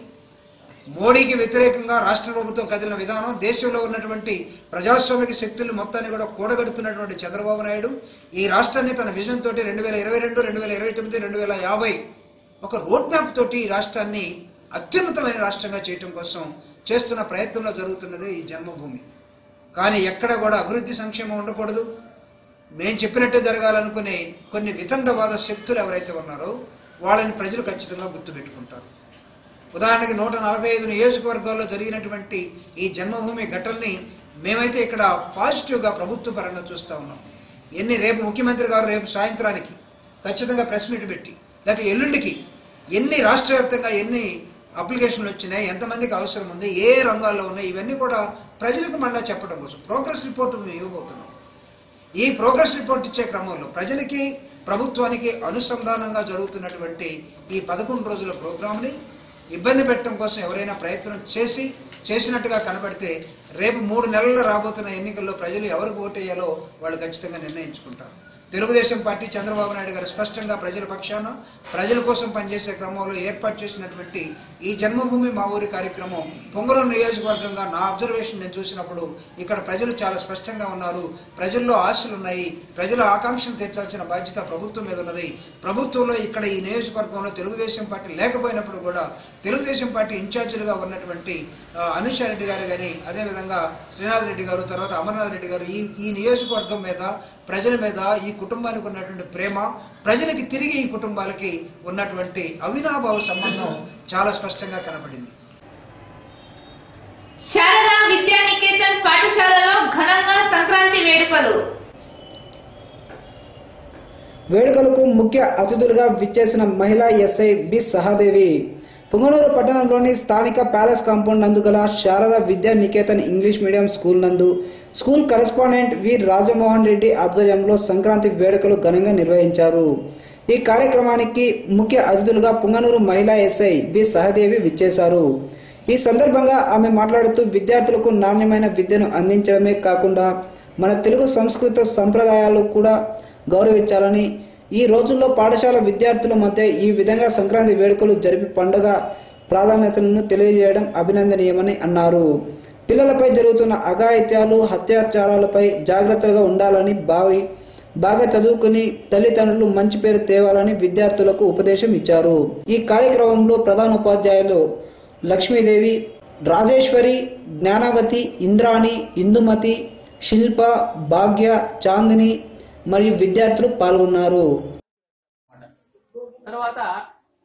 మోడీకి వ్యతిరేకంగా రాష్ట్ర ప్రభుత్వం కదిలిన విధానం, దేశంలో ఉన్నటువంటి ప్రజాస్వామిక శక్తులు మొత్తాన్ని కూడా కూడగడుతున్నటువంటి చంద్రబాబు నాయుడు ఈ రాష్ట్రాన్ని తన విజన్ తోటి 2022, 2029, 2050 ఒక రోడ్ మ్యాప్ తోటి ఈ రాష్ట్రాన్ని అత్యున్నతమైన రాష్ట్రంగా చేయటం కోసం చేస్తున్న ప్రయత్నంలో జరుగుతున్నది ఈ జన్మభూమి. కానీ ఎక్కడ కూడా అభివృద్ధి సంక్షేమం ఉండకూడదు, మేము చెప్పినట్టే జరగాలనుకునే కొన్ని వితండవాద శక్తులు ఎవరైతే ఉన్నారో వాళ్ళని ప్రజలు ఖచ్చితంగా గుర్తుపెట్టుకుంటారు. ఉదాహరణకి 145 నియోజకవర్గాల్లో జరిగినటువంటి ఈ జన్మభూమి ఘటనని మేమైతే ఇక్కడ పాజిటివ్గా ప్రభుత్వ పరంగా చూస్తూ ఉన్నాం. రేపు ముఖ్యమంత్రి గారు రేపు సాయంత్రానికి ఖచ్చితంగా ప్రెస్ మీట్ పెట్టి, లేకపోతే ఎల్లుండికి ఎన్ని రాష్ట్ర వ్యాప్తంగా ఎన్ని అప్లికేషన్లు వచ్చినాయి, ఎంతమందికి అవసరం ఉంది, ఏ రంగాల్లో ఉన్నాయి, ఇవన్నీ కూడా ప్రజలకు మళ్ళీ చెప్పడం కోసం ప్రోగ్రెస్ రిపోర్ట్ మేము ఇవ్వబోతున్నాం. ఈ ప్రోగ్రెస్ రిపోర్ట్ ఇచ్చే క్రమంలో ప్రజలకి ప్రభుత్వానికి అనుసంధానంగా జరుగుతున్నటువంటి ఈ 11 రోజుల ప్రోగ్రాంని ఇబ్బంది పెట్టడం కోసం ఎవరైనా ప్రయత్నం చేసినట్టుగా కనబడితే రేపు 3 నెలల్లో రాబోతున్న ఎన్నికల్లో ప్రజలు ఎవరికి ఓటేయాలో వాళ్ళు ఖచ్చితంగా నిర్ణయించుకుంటారు. తెలుగుదేశం పార్టీ చంద్రబాబు నాయుడు గారు స్పష్టంగా ప్రజల పక్షాన ప్రజల కోసం పనిచేసే క్రమంలో ఏర్పాటు చేసినటువంటి ఈ జన్మభూమి మా ఊరి కార్యక్రమం పొంగనూరు నియోజకవర్గంగా నా అబ్జర్వేషన్ నేను చూసినప్పుడు ఇక్కడ ప్రజలు చాలా స్పష్టంగా ఉన్నారు, ప్రజల్లో ఆశలు ఉన్నాయి, ప్రజల ఆకాంక్షలు తీర్చాల్సిన బాధ్యత ప్రభుత్వం మీద ఉన్నది. ప్రభుత్వంలో ఇక్కడ ఈ నియోజకవర్గంలో తెలుగుదేశం పార్టీ లేకపోయినప్పుడు కూడా తెలుగుదేశం పార్టీ ఇన్ఛార్జీలుగా ఉన్నటువంటి అనుషారెడ్డి గారు కానీ, అదేవిధంగా శ్రీనాథ్ రెడ్డి గారు, తర్వాత అమర్నాథ్ రెడ్డి గారు ఈ నియోజకవర్గం మీద, ప్రజల మీద, ఈ కుటుంబానికి ఉన్నటువంటి ప్రేమ, ప్రజలకి తిరిగి ఈ కుటుంబాలకి ఉన్నటువంటి అవినాభావ సంబంధం చాలా స్పష్టంగా కనబడింది. శారదా విద్యానికేతన్ పాఠశాలలో ఘనంగా సంక్రాంతి వేడుకలకు ముఖ్య అతిథులుగా విచ్చేసిన మహిళా ఎస్ఐ బి సహాదేవి పొంగనూరు పట్టణంలోని స్థానిక ప్యాలెస్ కాంపౌండ్ నందు గల Sharada Vidya Niketan English medium school నందు school correspondent V Rajamohan Reddy ఆధ్వర్యంలో సంక్రాంతి వేడుకలు ఘనంగా నిర్వహించారు. ఈ కార్యక్రమానికి ముఖ్య అతిథులుగా పొంగనూరు మహిళా ఎస్ఐ బి సహాదేవి విచ్చేశారు. ఈ సందర్భంగా ఆమె మాట్లాడుతూ విద్యార్థులకు నాణ్యమైన విద్యను అందించడమే కాకుండా మన తెలుగు సంస్కృత సంప్రదాయాలు కూడా గౌరవించాలని, ఈ రోజుల్లో పాఠశాల విద్యార్థుల మధ్య ఈ విధంగా సంక్రాంతి వేడుకలు జరిపి పండుగ ప్రాధాన్యతలను తెలియజేయడం అభినందనీయమని అన్నారు. పిల్లలపై జరుగుతున్న అఘాయిత్యాలు, అత్యాచారాలపై జాగ్రత్తగా ఉండాలని బాగా చదువుకుని తల్లిదండ్రులు మంచి పేరు తేవాలని విద్యార్థులకు ఉపదేశం ఇచ్చారు. ఈ కార్యక్రమంలో ప్రధానోపాధ్యాయులు లక్ష్మీదేవి, రాజేశ్వరి, జ్ఞానవతి, ఇంద్రాణి, ఇందుమతి, శిల్ప, భాగ్య, చాందిని మరియు విద్యార్థులు పాల్గొన్నారు. తర్వాత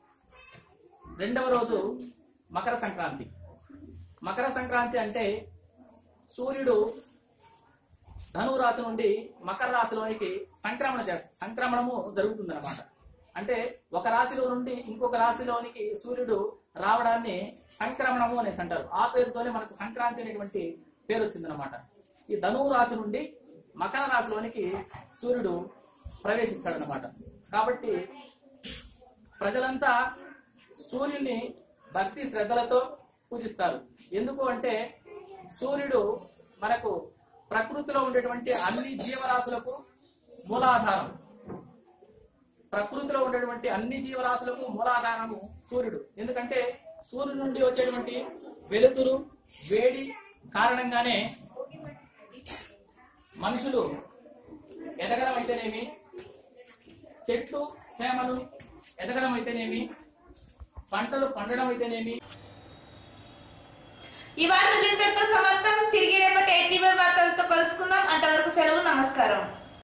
రెండవ రోజు మకర సంక్రాంతి. మకర సంక్రాంతి అంటే సూర్యుడు ధనువు రాశి నుండి మకర రాశిలోనికి సంక్రమణము జరుగుతుంది అనమాట. అంటే ఒక రాశిలో నుండి ఇంకొక రాశిలోనికి సూర్యుడు రావడాన్ని సంక్రమణము అనేసి అంటారు. ఆ పేరుతోనే మనకు సంక్రాంతి అనేటువంటి పేరు వచ్చిందనమాట. ఈ ధనువు రాశి నుండి మకర రాశిలోనికి సూర్యుడు ప్రవేశిస్తాడనమాట. కాబట్టి ప్రజలంతా సూర్యుని భక్తి శ్రద్ధలతో పూజిస్తారు. ఎందుకు అంటే సూర్యుడు మనకు ప్రకృతిలో ఉండేటువంటి అన్ని జీవరాశులకు మూలాధారం. ప్రకృతిలో ఉండేటువంటి అన్ని జీవరాశులకు మూలాధారము సూర్యుడు. ఎందుకంటే సూర్యుడి నుండి వచ్చేటువంటి వెలుతురు వేడి కారణంగానే మనుషులు ఎదగడం అయితేనేమి, చెట్లు చేమలు ఎదగడం అయితేనేమి, పంటలు పండడం అయితేనేమి. ఈ వార్తలు ఇంతటితో సమాప్తం. తిరిగి రేపటి 8 వార్తలతో కలుసుకుందాం. అంతవరకు సెలవు. నమస్కారం.